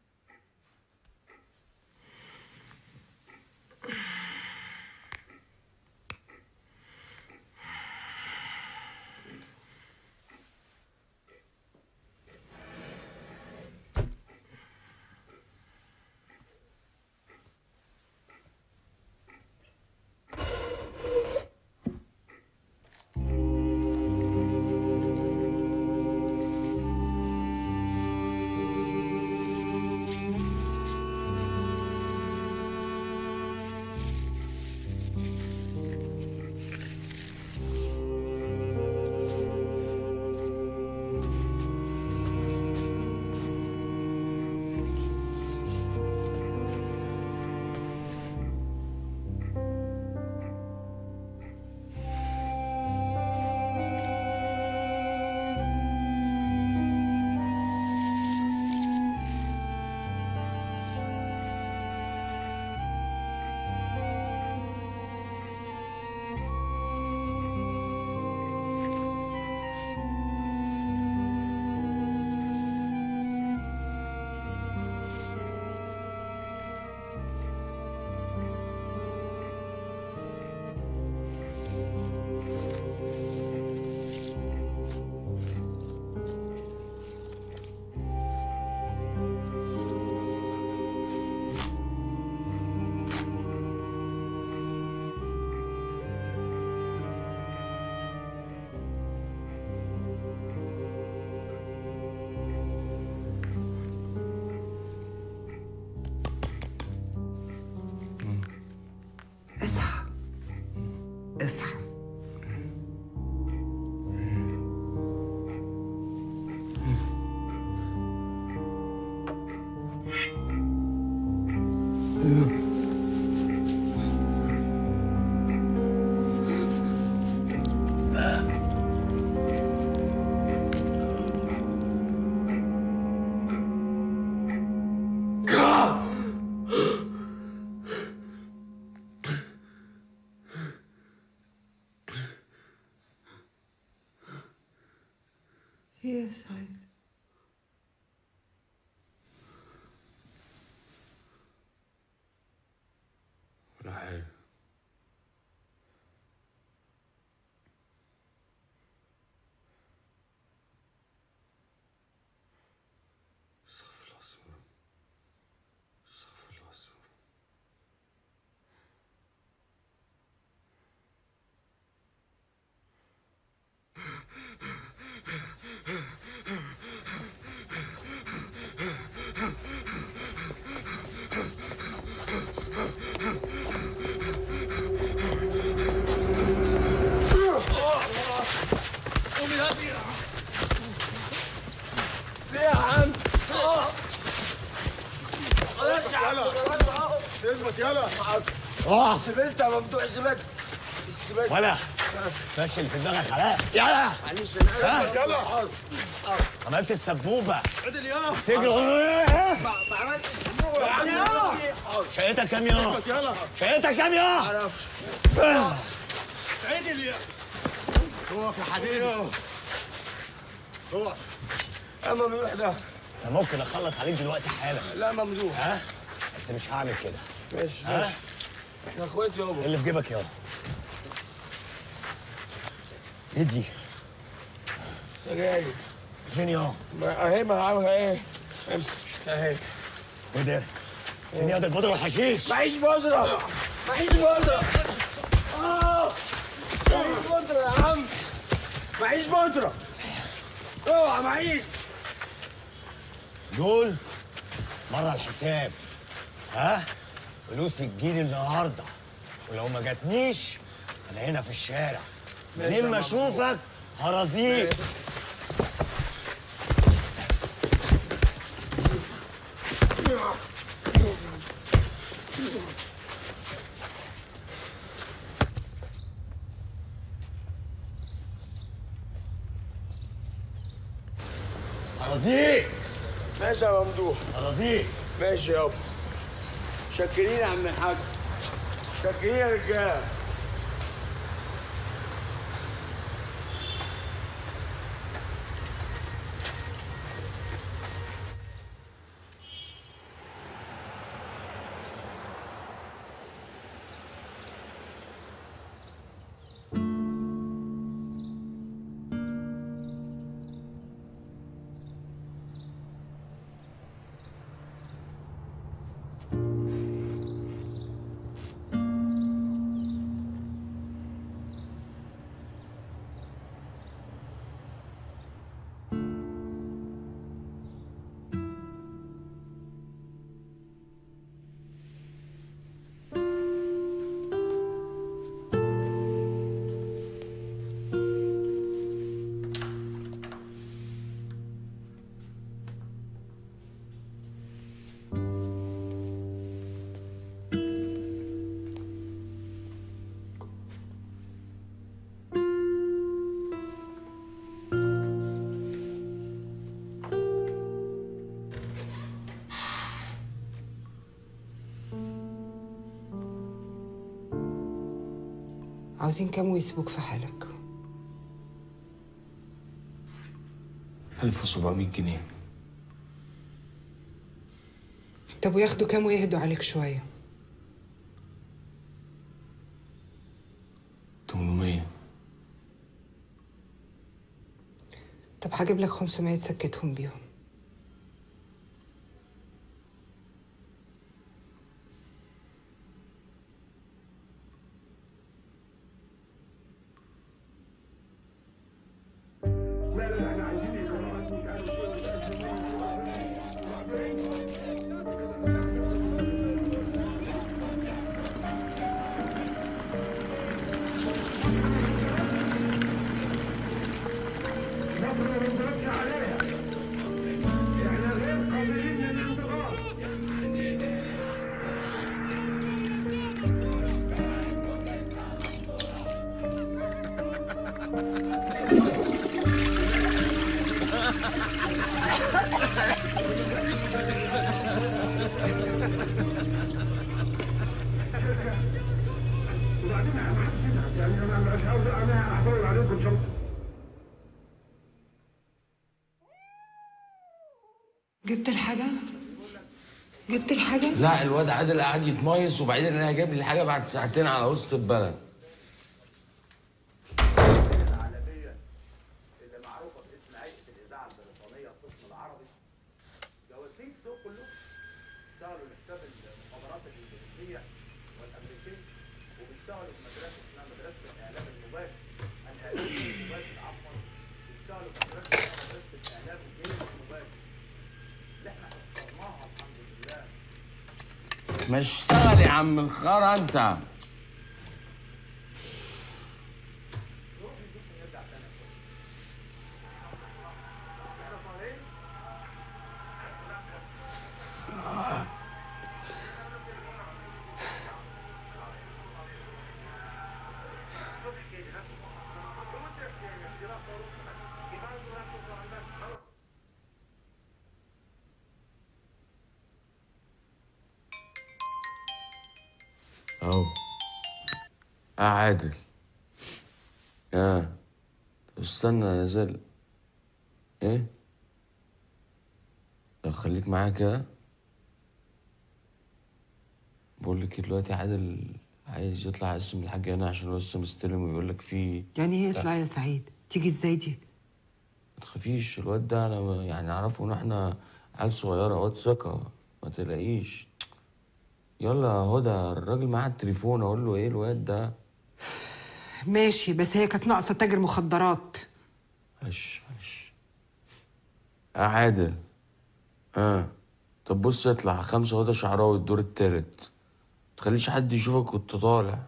اصحى اصحى. يا سعيد اثبت يلا. اه سيبت يا ممدوح سيبت. سيبت. ولا ماشي اللي في دماغك خلاص. يلا معلش ها؟ يلا. عملت السبوبه. عدل يا. تجري ما ما عملتش السبوبه. شقتك كام يا؟ اثبت يلا. شقتك كام يا؟ ما اعرفش. عدل يا. اقف يا حبيبي. اقف. يا ممدوح ده. انا ممكن اخلص عليك دلوقتي حالا. لا ممدوح. ها؟ بس مش هعمل كده. ماشي ها؟ ماشي. احنا اخوات يابا. ايه اللي في جيبك يابا؟ ايه دي؟ سجاير. فين يابا؟ اهي ما عامل ايه؟ امسك اهي. ايه ده؟ فين يا ده البودره والحشيش؟ معيش بودره. معيش بودره. اه معيش بودره يا عم. معيش بودره. اوعى معيش. دول بره الحساب. ها؟ فلوسي تجيلي النهارده، ولو ما جاتنيش انا هنا في الشارع. منين ما اشوفك هرازيك. هرازيك. ماشي يا ممدوح. هرازيك. ماشي يابا. شكرين يا عم الحاج. شكرين يا رجاله. عاوزين كام ويسيبوك في حالك؟ ألف وسبعمية جنيه. طب وياخدوا كام ويهدوا عليك شوية؟ تمنمية. طب هجيب لك خمسمية تسكتهم بيهم. جبت الحاجة؟ جبت الحاجة؟ لا الواد عادل قاعد يتميص وبعدين انا جايب لي الحاجه بعد ساعتين على وسط البلد. ما اشتغل يا عم الخرا انت. اهو. اه عادل. اه طب استنى نازل. ايه؟ طب خليك معايا كده. بقول لك دلوقتي عادل عايز يطلع اسم الحاج هنا عشان هو لسه مستلم ويقول لك في. يعني ايه يطلع يا سعيد؟ تيجي ازاي دي؟ ما تخافيش الواد ده انا يعني اعرفه ان احنا عيال صغيره واد ثقه ما تلاقيش. يلا هدى الراجل معاه التليفون اقول له ايه الواد ده. ماشي بس هي كانت ناقصه تاجر مخدرات. معلش معلش. اه عادل. اه طب بص اطلع خمسة هدى شعراوي الدور التالت. متخليش حد يشوفك وانت طالع.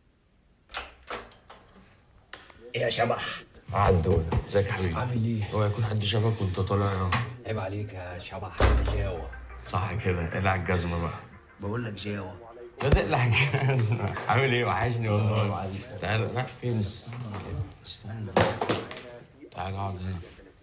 يا شبح عدول ازيك يا حبيبي؟ عامل ايه؟ اوعى يكون حد شافك وانت طالع اهو. عيب عليك يا شبح جاوة. صح كده اقلع الجزمه بقى. بقول لك جاوة. لا تقلع الجزمه. عامل ايه؟ وحشني والله. تعالى رايح فين؟ استنى تعالى اقعد هنا.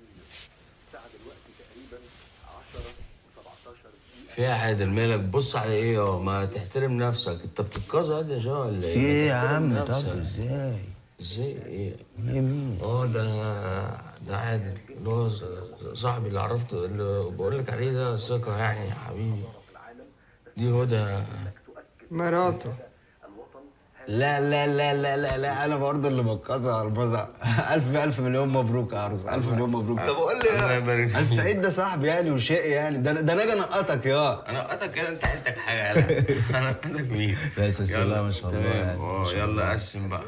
في ايه يا عادل مالك؟ بص على ايه يا ما تحترم نفسك. انت بتتكسر يا شباب ولا ايه؟ في ايه يا عم؟ طب ازاي؟ ازاي ايه؟ مين؟ اه ده ده عادل اللي هو صاحبي اللي عرفته اللي بقول لك عليه ده ثقة يعني يا حبيبي. دي هدى مراته. لا لا لا لا لا لا انا برضه اللي بتكسر بزع. الف الف مليون مبروك يا عروس. الف مليون مبروك. طب قول لي الله يبارك فيك. السعيد ده صاحبي يعني وشقي يعني ده ده انا اجي انقطك يا انا قطك كده انت عندك حاجة يالا. انا قطك مين؟ لا بسم الله ما شاء الله يعني. اه يلا قسم بقى.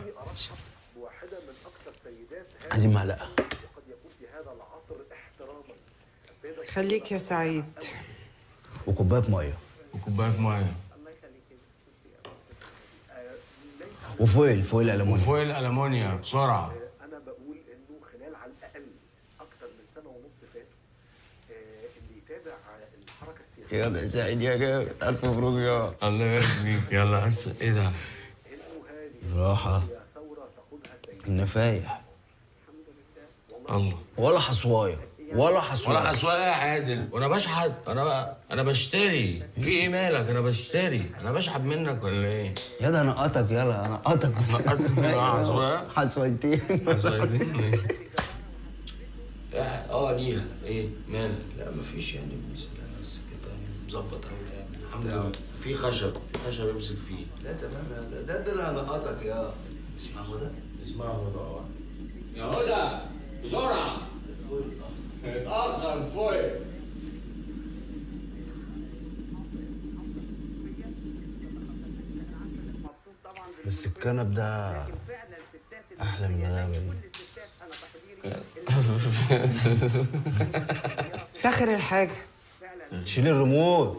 عايزين معلقة. خليك يا سعيد. وكوباية مية. وكوباية مية. وفويل فويل ألمونيا. وفويل ألمونيا بسرعة. انا بقول انه خلال على الاقل اكتر من سنه ونص فات اللي يتابع الحركه السياسيه. يا ده سعيد يا جامد. الف مبروك يا. الله يبارك فيك. يلا هس ايه ده؟ راحة. النفايح. الله. ولا حصوايه ولا حصوايه. ولا حصوايه يا عادل وانا بشحت. انا بقى انا بشتري. في ايه مالك؟ انا بشتري. انا بشحت منك ولا ايه؟ يا ده انا قطك يلا انا قطك. حصوايه؟ حصوايتين. حصوايتين. اه ليها ايه مالك؟ لا مفيش يعني مثلا بس كده يعني مظبط قوي يعني الحمد لله. في خشب في خشب امسك فيه. لا تمام ده ده, ده اللي هنقطك يا اسمها هدى. اسمها هدى اه. يا هدى بسرعه. الفويل اتاخر الفويل. بس الكنب ده احلى من الغابه دي. اخر الحاجه شيل الريموت.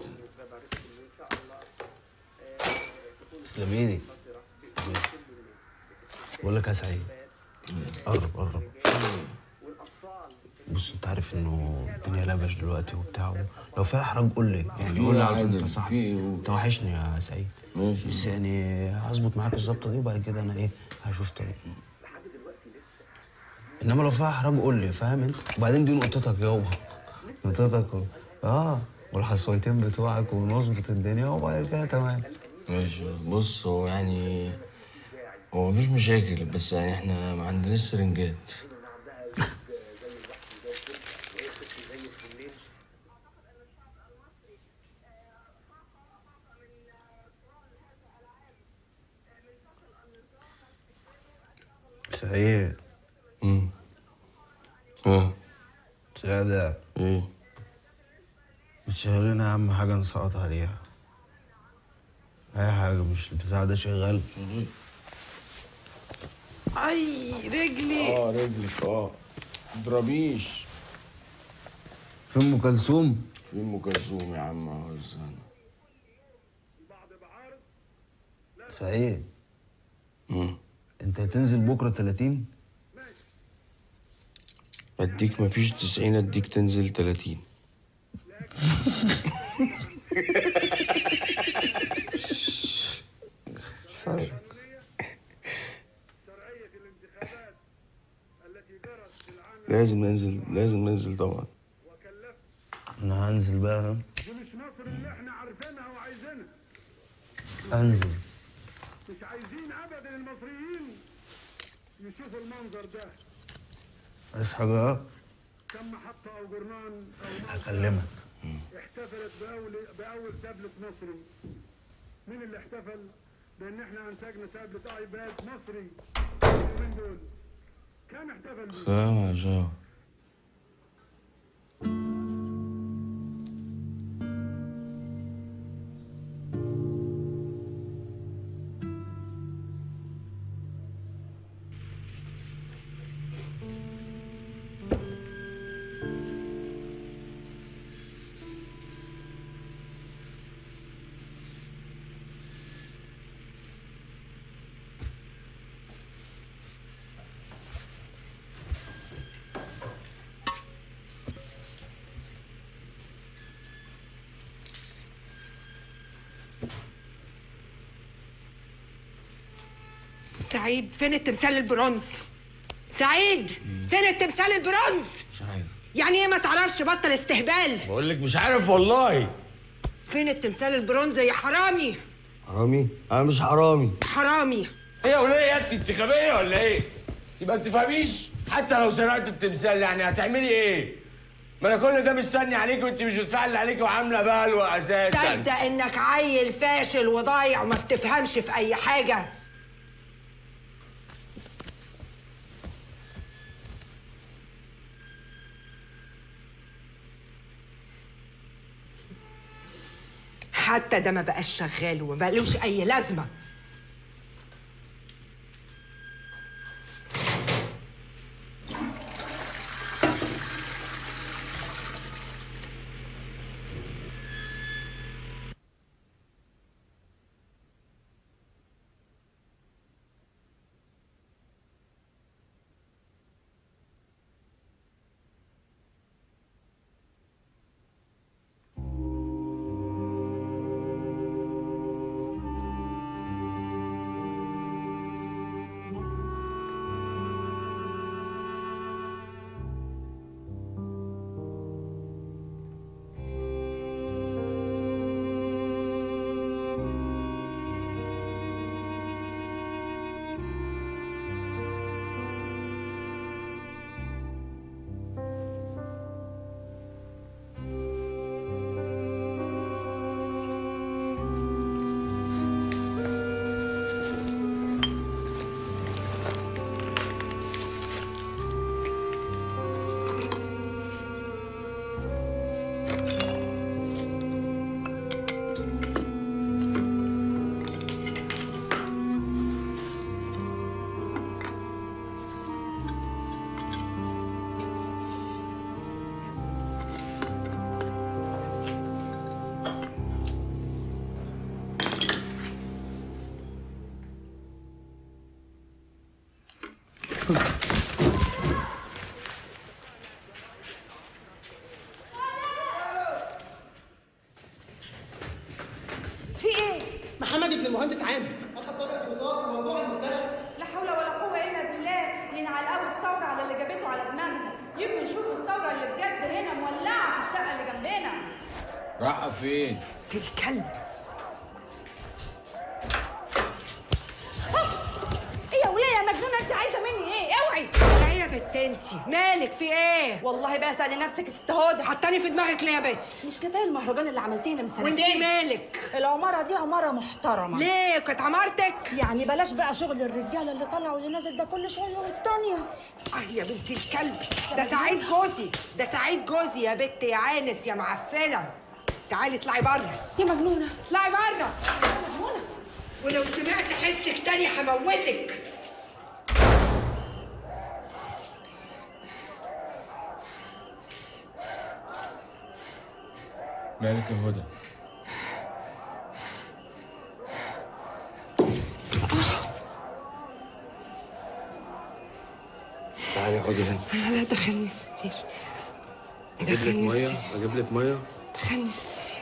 تسلم ايدي. بقول لك يا سعيد قرب قرب. بص انت عارف انه الدنيا لبش دلوقتي وبتاع. لو في احراج قول لي يعني قول لي على طول. انت صاحبي انت وحشني يا سعيد. ماشي بس يعني هظبط معاك الظبطه دي وبعد كده انا ايه هشوف طريقي. انما لو فيها احراج قول لي فاهم انت. وبعدين دي نقطتك يابا. نقطتك و... اه والحصويتين بتوعك ونظبط الدنيا وبعد كده تمام. ماشي. بص هو يعني هو مفيش مشاكل بس يعني احنا ما عندناش سرنجات. سعيد. امم اه سعيد ايه؟ بتشغلنا اهم حاجه نسقط عليها. اي حاجه مش البتاع ده شغال. اي رجلي. اه رجلك اه متضربيش. في ام كلثوم؟ في ام كلثوم يا عم اهو استنى. سعيد. امم انت هتنزل بكره تلاتين؟ اديك مفيش تسعين اديك تنزل تلاتين. اتفرج. لازم ننزل لازم ننزل طبعا. انا هنزل بقى. دي مش مصر اللي احنا عارفينها وعايزينها. انزل عايزين ابدا المصريين يشوفوا المنظر ده. عايز حاجة؟ كم محطة أو جرنان أو هكلمك. احتفلت بأول بأول تابلت مصري. مين اللي احتفل؟ بأن احنا أنتجنا تابلت آيباد مصري اليومين دول. كم احتفل بيه؟ سلام يا جو. سعيد فين التمثال البرونز؟ سعيد فين التمثال البرونز؟ مش عارف. يعني ايه ما تعرفش؟ بطل استهبال. بقول لك مش عارف والله. فين التمثال البرونز يا حرامي؟ حرامي؟ انا مش حرامي. حرامي. ايه يا وليه يا انت انتخابيه ولا ايه؟ يبقى انت فاهميش؟ حتى لو سرقت التمثال يعني هتعملي ايه؟ ما انا كل ده مستني عليكي وانت مش بتدفعي اللي عليكي وعامله بلوه اساسا. تصدق انك عيل فاشل وضايع وما بتفهمش في اي حاجه. حتى ده ما بقاش شغال وما بقالوش اي لازمه. في ايه؟ محمد ابن المهندس عامر اخذ طلقه رصاص في موضوع المستشفى. لا حول ولا قوة إلا بالله، ينعلقوا الثورة على اللي جابته على دماغنا، يجوا يشوفوا الثورة اللي بجد هنا مولعة في الشقة اللي جنبنا. رايحة فين؟ الكلب. ايه يا وليه يا مجنونة انت عايزة مني ايه؟ اوعي! ايه يا بت انتي؟ مالك في ايه؟ والله بقى سألي نفسك يا ست هدى. حطاني في دماغك ليه يا بت؟ مش كفاية المهرجان اللي عملتيه هنا من سنتين؟ وانتي مالك؟ العمارة دي عمارة محترمة. ليه؟ كانت عمارتك؟ يعني بلاش بقى شغل الرجالة اللي طلع واللي نازل ده كل شوية والتانية. اه يا بنت الكلب، ده سعيد جوزي، ده سعيد جوزي يا بت يا عانس يا معفنة. تعالي اطلعي بره. يا مجنونة اطلعي بره. مجنونة. ولو سمعت حسك تاني هموتك. مالك يا هدى؟ تعالي اقعدي هنا. لا لا دخلني السرير. اجيب لك ميه؟ اجيب لك ميه؟ دخلني السرير.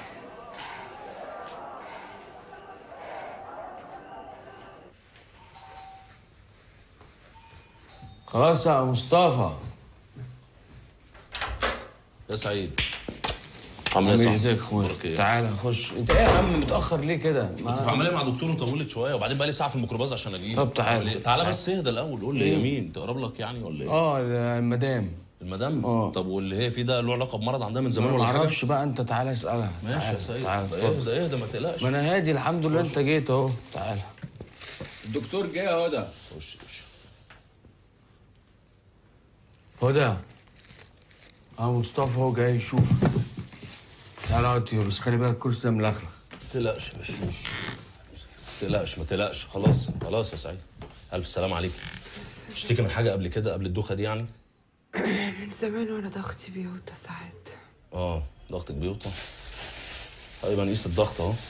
خلاص يا مصطفى. يا سعيد عامل ايه يا صاحبي؟ ازيك يا اخويا؟ اخبارك ايه؟ تعالى خش. انت ايه يا عم متاخر ليه كده؟ كنت في عمليه مع دكتور وطولت شويه وبعدين بقى لي ساعه في الميكروباص عشان اجيب. طب تعالى. تعالى, تعالى بس اهدى الاول قول لي إيه؟ هي مين؟ تقرب لك يعني ولا ايه؟ اه المدام. المدام؟ اه. طب واللي هي فيه ده له علاقه بمرض عندها من زمان ما ولا حاجه؟ اعرفش بقى، انت تعالى اسالها. ماشي يا سيد. تعالى اهدى اهدى ما تقلقش. ما انا هادي الحمد لله. انت جيت اهو. تعالى. الدكتور جه يا هدى. خش خش. هدى. اه مصطفى هو جاي يشوف. تعالى اقعد يا بس خلي بالك الكرسي ده ملخلخ. ما تقلقش يا باشا. ما تقلقش ما تقلقش. خلاص خلاص يا سعيد. الف سلام عليك. اشتكي من حاجه قبل كده قبل الدوخه دي يعني؟ من زمان وانا ضغطي بيوطى ساعات. اه ضغطك بيوطى. طيب هنقيس الضغط اهو.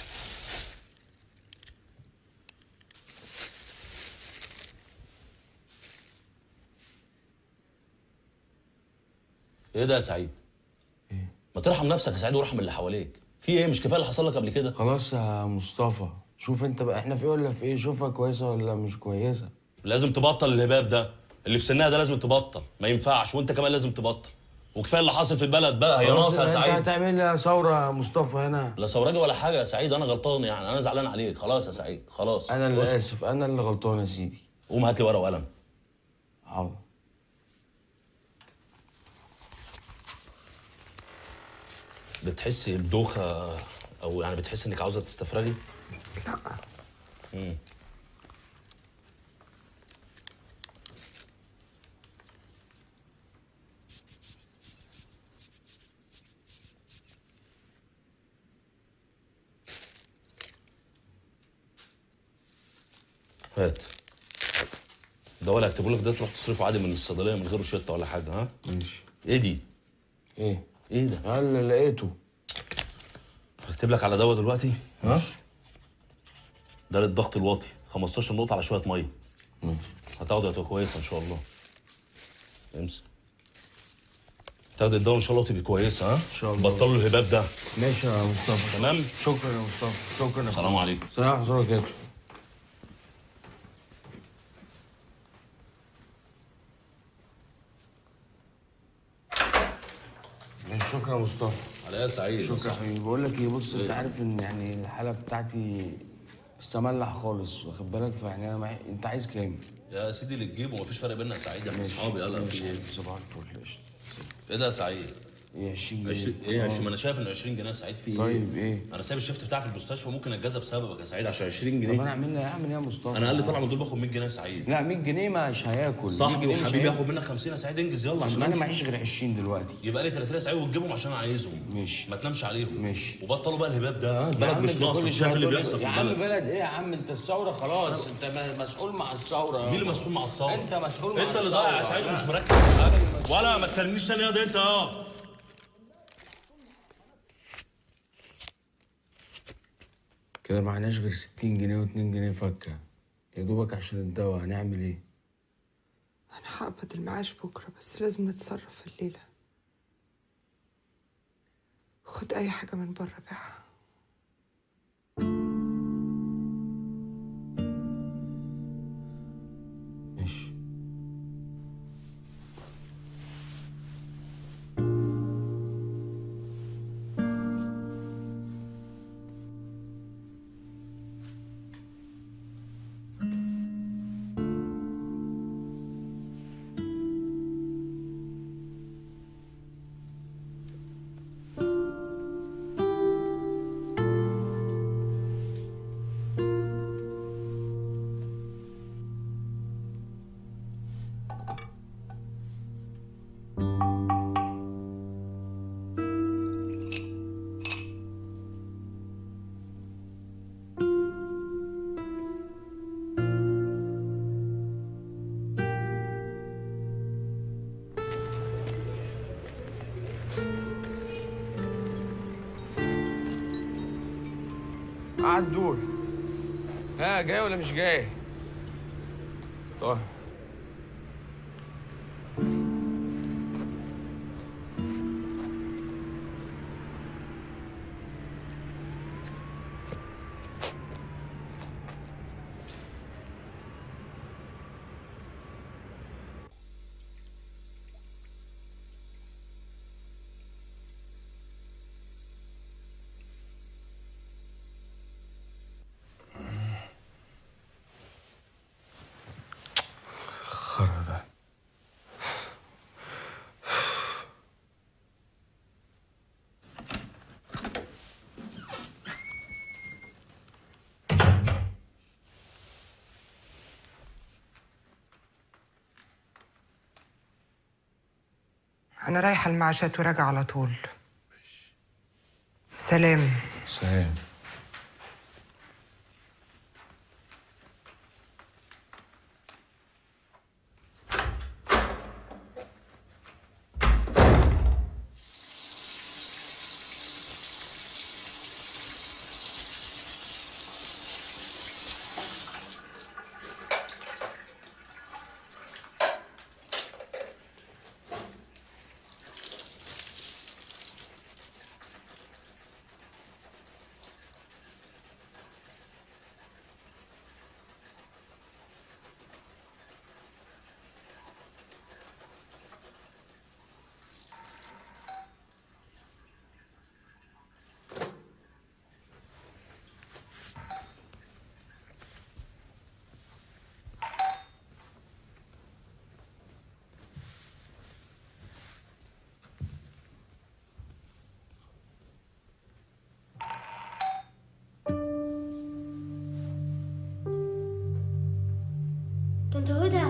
ايه ده يا سعيد؟ ايه؟ ما ترحم نفسك يا سعيد وارحم اللي حواليك. في ايه مش كفايه اللي حصل لك قبل كده؟ خلاص يا مصطفى شوف انت بقى احنا في ايه ولا في ايه؟ شوفها كويسه ولا مش كويسه. لازم تبطل الهباب ده اللي في سنها ده لازم تبطل ما ينفعش وانت كمان لازم تبطل وكفايه اللي حاصل في البلد بقى. هي ناقصه يا سعيد. انت هتعمل لي ثوره يا مصطفى هنا؟ لا ثوراجي ولا حاجه يا سعيد. انا غلطان يعني انا زعلان عليك. خلاص يا سعيد خلاص. انا اللي بص. اسف انا اللي غلطان يا سيدي. قوم هات لي ورقه وقلم. حاضر. بتحسي بدوخه او يعني بتحسي انك عاوزه تستفرغي؟ لا. امم هات الدواء اللي هكتبه لك ده تروح تصرفه عادي من الصيدليه من غير روشته ولا حاجه. ها ماشي. ايه دي؟ ايه؟ ايه ده؟ اللي لقيته. هكتب لك على دواء دلوقتي. ها ده للضغط الواطي خمستاشر نقطه على شويه ميه. هتاخده هتبقى كويسه ان شاء الله. امسك تاخد الدواء ان شاء الله تبقى كويسه. ها ان شاء الله. بطلوا الهباب ده. ماشي يا مصطفى. تمام. شكرا يا مصطفى. شكرا يا السلام عليكم. السلام ورحمه الله وبركاته. شكرا يا مصطفى. على ايه يا سعيد؟ شكرا حبيبي. بقول لك ايه بص انت عارف ان يعني الحاله بتاعتي لسه مولع خالص واخد بالك فيعني انا معي. انت عايز كام؟ يا سيدي اللي تجيبه مفيش فرق بيننا يا سعيد. احنا اصحابي. يلا في ايه؟ صباح الفل. قشطه. ايه ده يا سعيد؟ ايه عشرين جنيه؟ عشرين ايه عشرين؟ ما انا شايف ان عشرين جنيه يا سعيد في ايه؟ طيب ايه؟ انا سايب الشيفت بتاعي في المستشفى ممكن اتجازى بسببك يا سعيد عشان عشرين جنيه. طب انا اعمل اعمل ايه يا مصطفى؟ انا اقل طالع من دول باخد مية جنيه يا سعيد. لا مية جنيه مش هياكل. صاحبي وحبيبي ياخد منك خمسين يا سعيد. انجز يلا عشان انا معيش غير عشرين دلوقتي. يبقى لي تلاتين يا سعيد وتجيبهم عشان انا عايزهم. ماشي. ما تنامش عليهم. ماشي. وبطلوا بقى الهباب ده. ها البلد مش ناقصه. شايف اللي بيحصل في البلد. يا عم البلد. بلد ايه يا عم؟ انت الثوره خلاص. انت مسؤول مع الثوره. مين اللي مسؤول مع الثوره؟ انت مسؤول مع انت اللي الثورة. ضايع يا سعيد ومش مركز في حاجه. ولا ما تكلمنيش تاني ياض انت. اه كده معناش غير ستين جنيه واتنين جنيه فكه يا دوبك عشان الدواء. هنعمل ايه؟ انا هقبض المعاش بكره بس لازم نتصرف الليله. خد اي حاجه من بره بيعها. ماشي. قعد دول. ها جاي ولا مش جاي؟ طيب. مسخرة ده. أنا رايحة المعاشات وراجعة على طول. سلام. سلام. طنط هدى.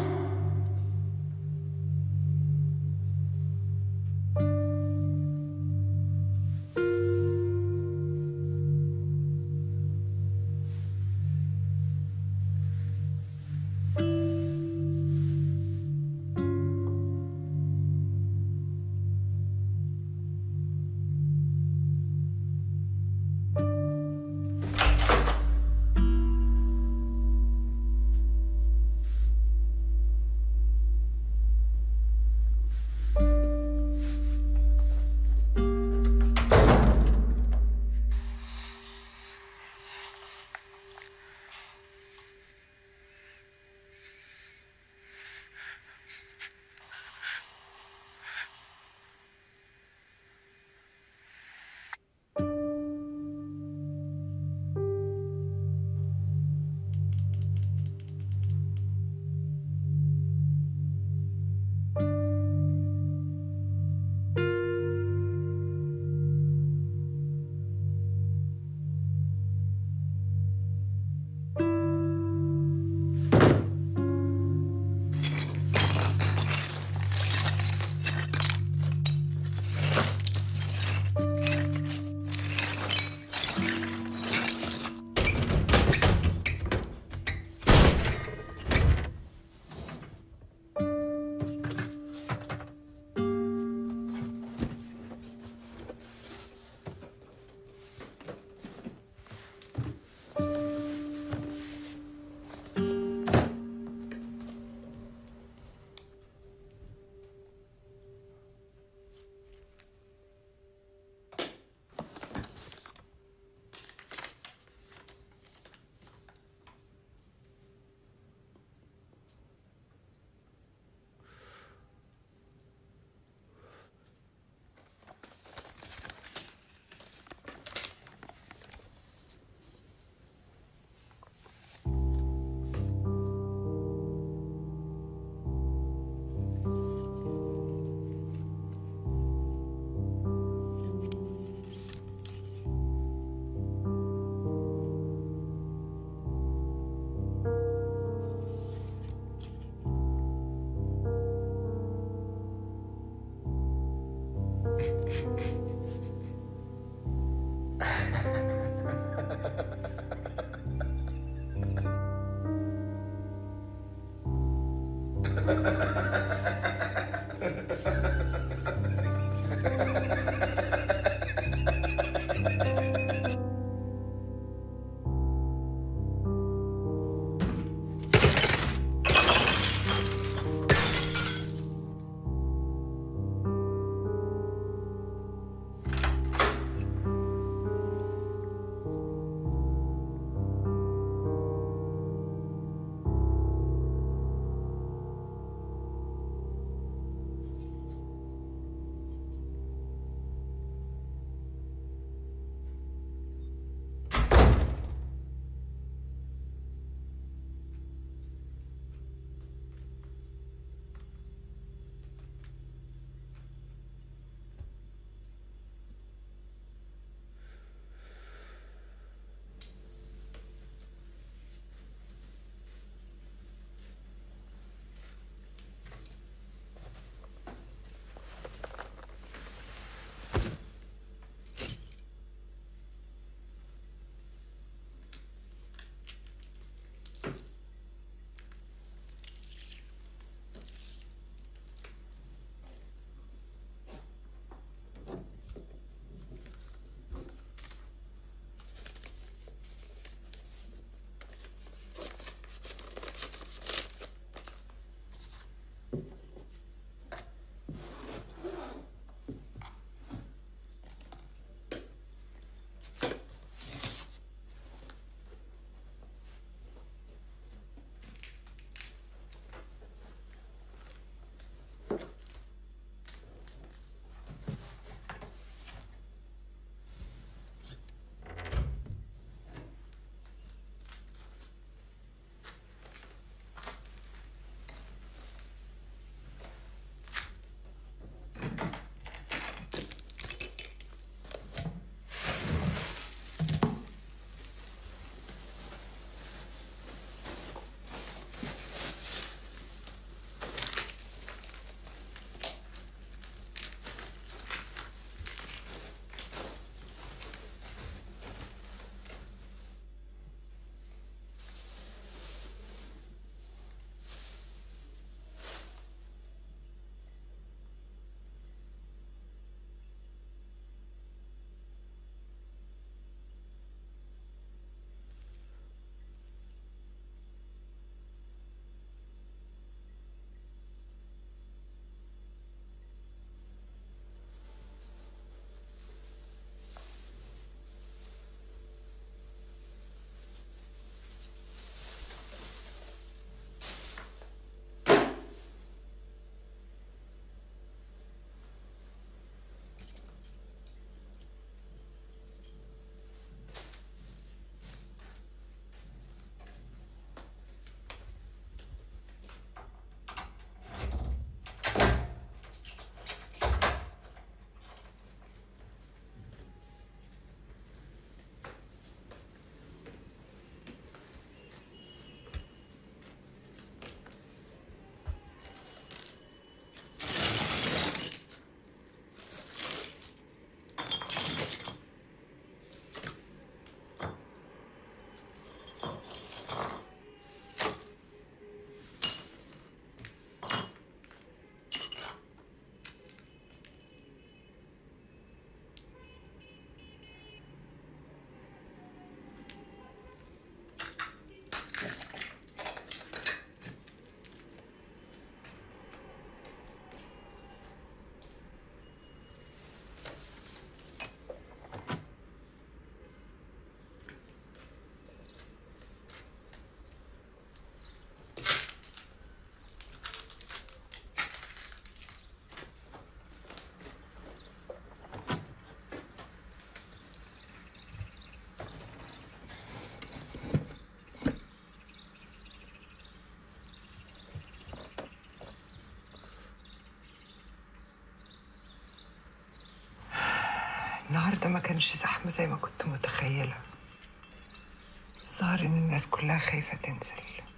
النهارده ما كانش زحمة زي ما كنت متخيلة. الظاهر إن الناس كلها خايفة تنزل.